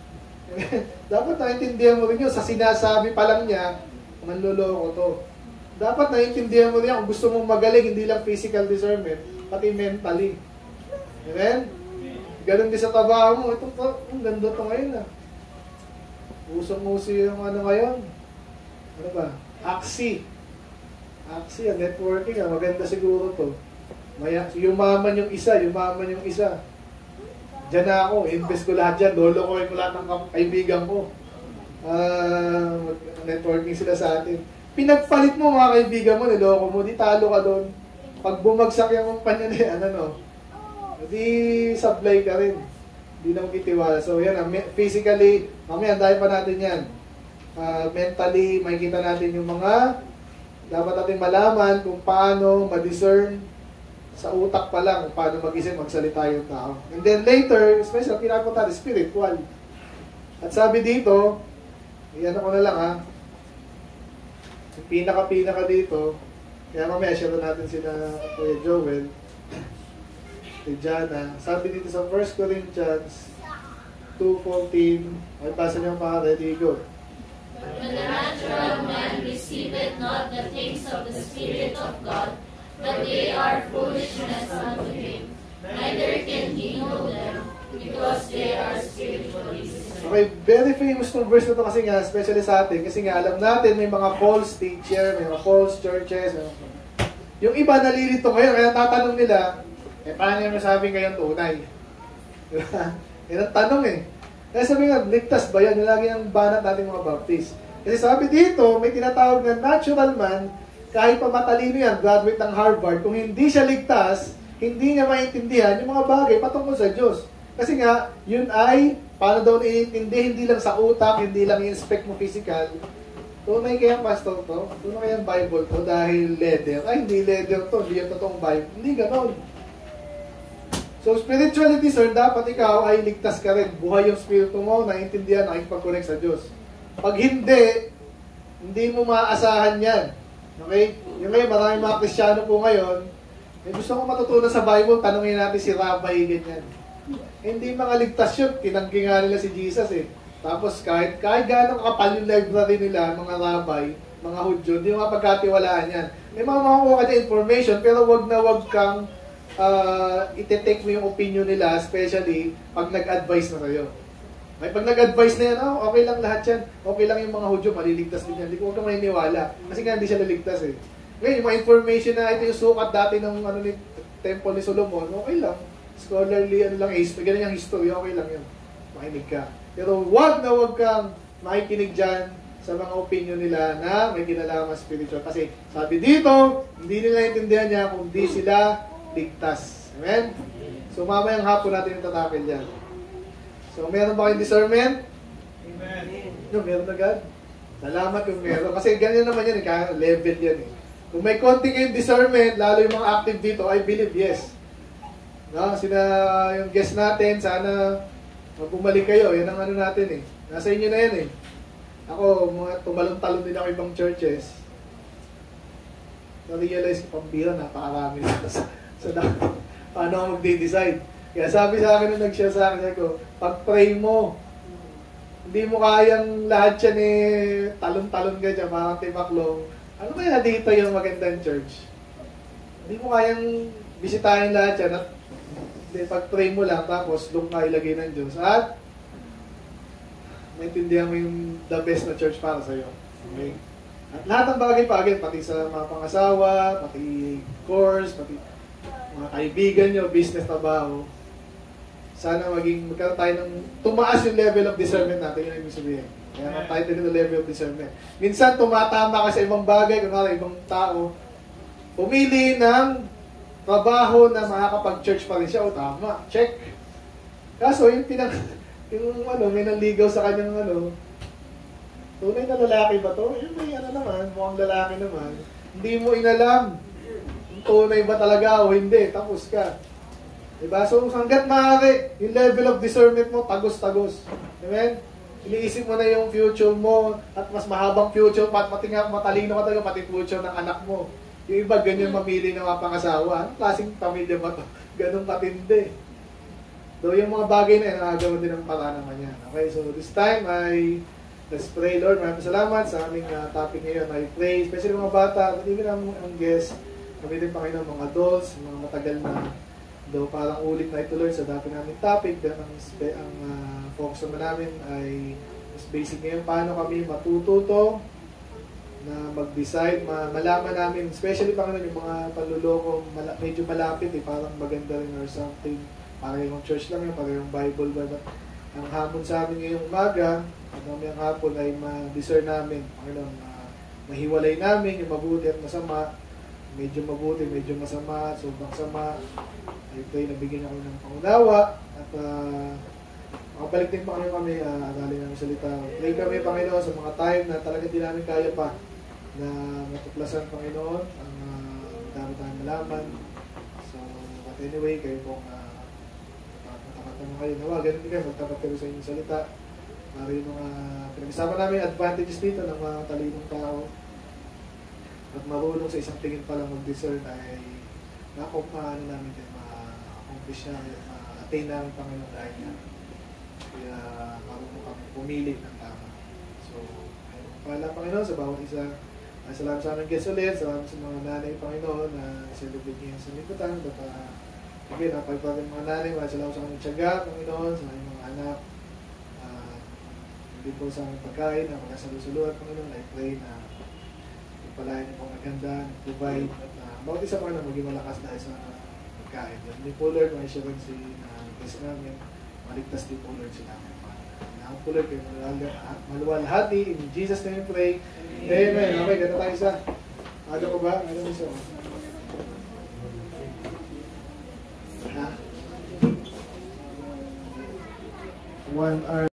Dapat naintindihan mo rin yun. Sa sinasabi pa lang niya, manloloko to. Dapat naintindihan mo rin kung gusto mong magaling, hindi lang physical discernment, pati mentally. Amen? Ganon din sa trabaho mo. Ito po, ang ganda to ngayon ah. Usong-uso yung ano ngayon. Ano ba? Axie. Axie, networking ah. Maganda siguro to. Maya, yumaman yung isa, yumaman yung isa. Diyan na ako, invest ko lahat dyan, lolokohin ko lahat ng kaibigan ko. Uh, networking sila sa atin. Pinagpalit mo mga kaibigan mo, niloko mo, di talo ka doon. Pag bumagsak yung kumpanya na yan, ano, di supply ka rin. Di na magkitiwala. So yan, physically, mamaya, dahil pa natin yan. Uh, mentally, makikita natin yung mga dapat natin malaman kung paano ma-discern sa utak pa lang kung paano mag-isip, magsalita yung tao. And then later, especially pinapunta natin, spiritual. At sabi dito, iyan ko na lang ha, yung pinaka-pinaka dito, Kaya mamaya share natin sila Kuya Joel, kay Jana. Sabi dito sa First Corinthians two fourteen, ay basa niyo pa, ready, go. But the natural man receiveth not the things of the Spirit of God, but they are foolishness unto him. Neither can he know them, because they are spiritually discerned. Okay, very famous tong verse na to kasi nga, especially sa atin, kasi nga alam natin may mga false teacher, may mga false churches. May mga... Yung iba nalilito ngayon, kaya tatanong nila, eh paano yung masabing kayong tunay? Diba? Yan ang tanong eh. Kaya sabi nga, ligtas ba yan? Yung lagi ang banat natin mga Baptist. Kasi sabi dito, may tinatawag na natural man, kahit pa matalino yan, graduate ng Harvard, kung hindi siya ligtas, hindi niya maintindihan yung mga bagay patungkol sa Diyos. Kasi nga, yun ay, paano daw naiintindi, hindi lang sa utak, hindi lang i-inspect mo physical. Tunay kaya pastor to? Tunay kaya Bible to dahil leather? Ay, hindi leather to, hindi yung totoong Bible. Hindi ganon. So, spirituality, sir, dapat ikaw ay ligtas ka rin. Buhay yung spirito mo, naiintindihan, nakikipag-connect sa Diyos. Pag hindi, hindi mo maaasahan yan. Okay? Yung ngayon, maraming mga Kristyano po ngayon, eh, gusto ko matutunan sa Bible, tanungin natin si Rabbi, ganyan. Eh, hindi mga ligtas yun, tinanggi nga nila si Jesus eh. Tapos kahit, kahit gano'ng kapal yung library nila, mga Rabbi, mga Hudyo, hindi mo mapagkatiwalaan yan. May mga makukuha ka dyan information, pero wag na wag kang uh, ite-take mo yung opinion nila, especially pag nag-advise na sa'yo. May pag nag-advise na yan, oh, okay lang lahat yan. Okay lang yung mga Hudyo, maliligtas din yan. Hindi ko huwag kang maniniwala. Kasi nga hindi siya naligtas eh. Ngayon, yung mga information na ito yung sukat dati ng ano, ni, temple ni Solomon, okay lang. Scholarly, ano lang, history, ganun yung history, okay lang yun. Makinig ka. Pero wag na wag kang makikinig dyan sa mga opinion nila na may kinalaman spiritual. Kasi sabi dito, hindi nila intindihan niya kung di sila ligtas. Amen? So mamayang hapon natin yung tatakil dyan. So meron ba kayong discernment? Amen. No, meron agad. Salamat kung meron. Kasi ganyan naman yan, eh, level yan eh. Kung may konti kayong discernment, lalo yung mga active dito, I believe yes. No, sina yung guest natin, sana bumalik kayo. Yan ang ano natin eh. Nasa inyo na yan eh. Ako, mga tumalon-talon din ako ibang churches. Na-realize ko, pambira, napakarami na sa, sa paano ako magde-decide. Kaya sabi sa akin nung nag-share sa akin, ko, pag-pray mo, hindi mo kayang lahat yan eh, talon-talon ka dyan, mga timaklong. Ano kaya dito yung magandang church? Hindi mo kayang bisitahin lahat yan at hindi, pag-pray mo lang, tapos doon ka ilagay ng Diyos. At maintindihan mo yung the best na church para sa'yo. Okay? At lahat ng bagay-bagay, pati sa mga pangasawa, pati course, pati mga kaibigan nyo, business, trabaho, sana maging magkaroon tayo ng tumaas yung level of discernment natin, yun ang ibig sabihin. Kaya nga tayo tayo ng level of discernment. Minsan tumatama ka sa ibang bagay, kung nga ibang tao, pumili ng trabaho na makakapag-church pa rin siya, o tama, check. Kaso yung pinang, yung ano, may nanligaw sa kanyang ano, tunay na lalaki ba to? Yung may ano naman, mukhang lalaki naman. Hindi mo inalam kung tunay ba talaga o hindi, tapos ka. Diba? So hanggat maaari, yung level of discernment mo, tagos-tagos. Amen? Iniisip mo na yung future mo, at mas mahabang future, pat matinga, matalino ka talaga, pati future ng anak mo. Yung iba, ganyan mamili ng mga pangasawa. Anong klaseng pamilya ba ito? Ganun katindi. So, yung mga bagay na yun, nakagawa din ng paraan naman yan. Okay, so this time, I let's pray, Lord. Maraming salamat sa aming uh, topic ngayon. I pray, especially mga bata, at even ang, ang guests, kami din Panginoon, mga adults, mga matagal na, though parang ulit na ito, Lord, sa dati namin topic, pero ang, ang uh, focus naman namin ay mas basic ngayon, paano kami matututo na mag-decide, ma malaman namin, especially Panginoon, yung mga panluloko, mala medyo malapit eh, parang maganda rin or something, para yung church lang yun, para yung Bible ba. Ang hamon sa amin ngayong umaga, at mamayang hapon ay ma-discern namin, Panginoon, uh, mahiwalay namin yung mabuti at masama, medyo mabuti, medyo masama, sobrang sama. I pray na bigyan ako ng pangunawa, at uh, makabalik din Panginoon kami, uh, aralin namin salita. Pray kami Panginoon sa mga time na talaga di namin kaya pa na matuklasan Panginoon ang uh, dami tayong malaman. So, but anyway, kayo pong uh, matakatanong kayo. Nawa, ganun din kayo, magtapat kayo sa inyong salita. Para yung mga pinag-isama namin advantages dito ng mga talinong tao. At marunong sa isang tingin pa lang mag-discern ay nakumpahan namin din ma-accomplish namin, ma-attain namin Panginoon dahil yan. Kaya marunong kami pumili ng tama. So, ayun, pala Panginoon sa bawat isa. Ay, salamat sa aming guest ulit, salamat sa mga nanay Panginoon na celebrate niya sa liputan. At uh, again, napagpag ng mga nanay, maraming salamat sa aming tiyaga, Panginoon, sa aming mga anak. Uh, hindi po sa aming pagkain, na magkasalusuluan, Panginoon. I pray na palayan niyo pong maganda, provide, at uh, bawat isa Panginoon maging malakas dahil sa pagkain. At hindi po Lord, may assurance na guest namin, maligtas din po Lord sila. Ang po Lord, kayo maluwalhati, in Jesus' name we pray. Amen. Okay, ganda tayo isa. Ano ko ba? Ano mo isa? Ha? One hour.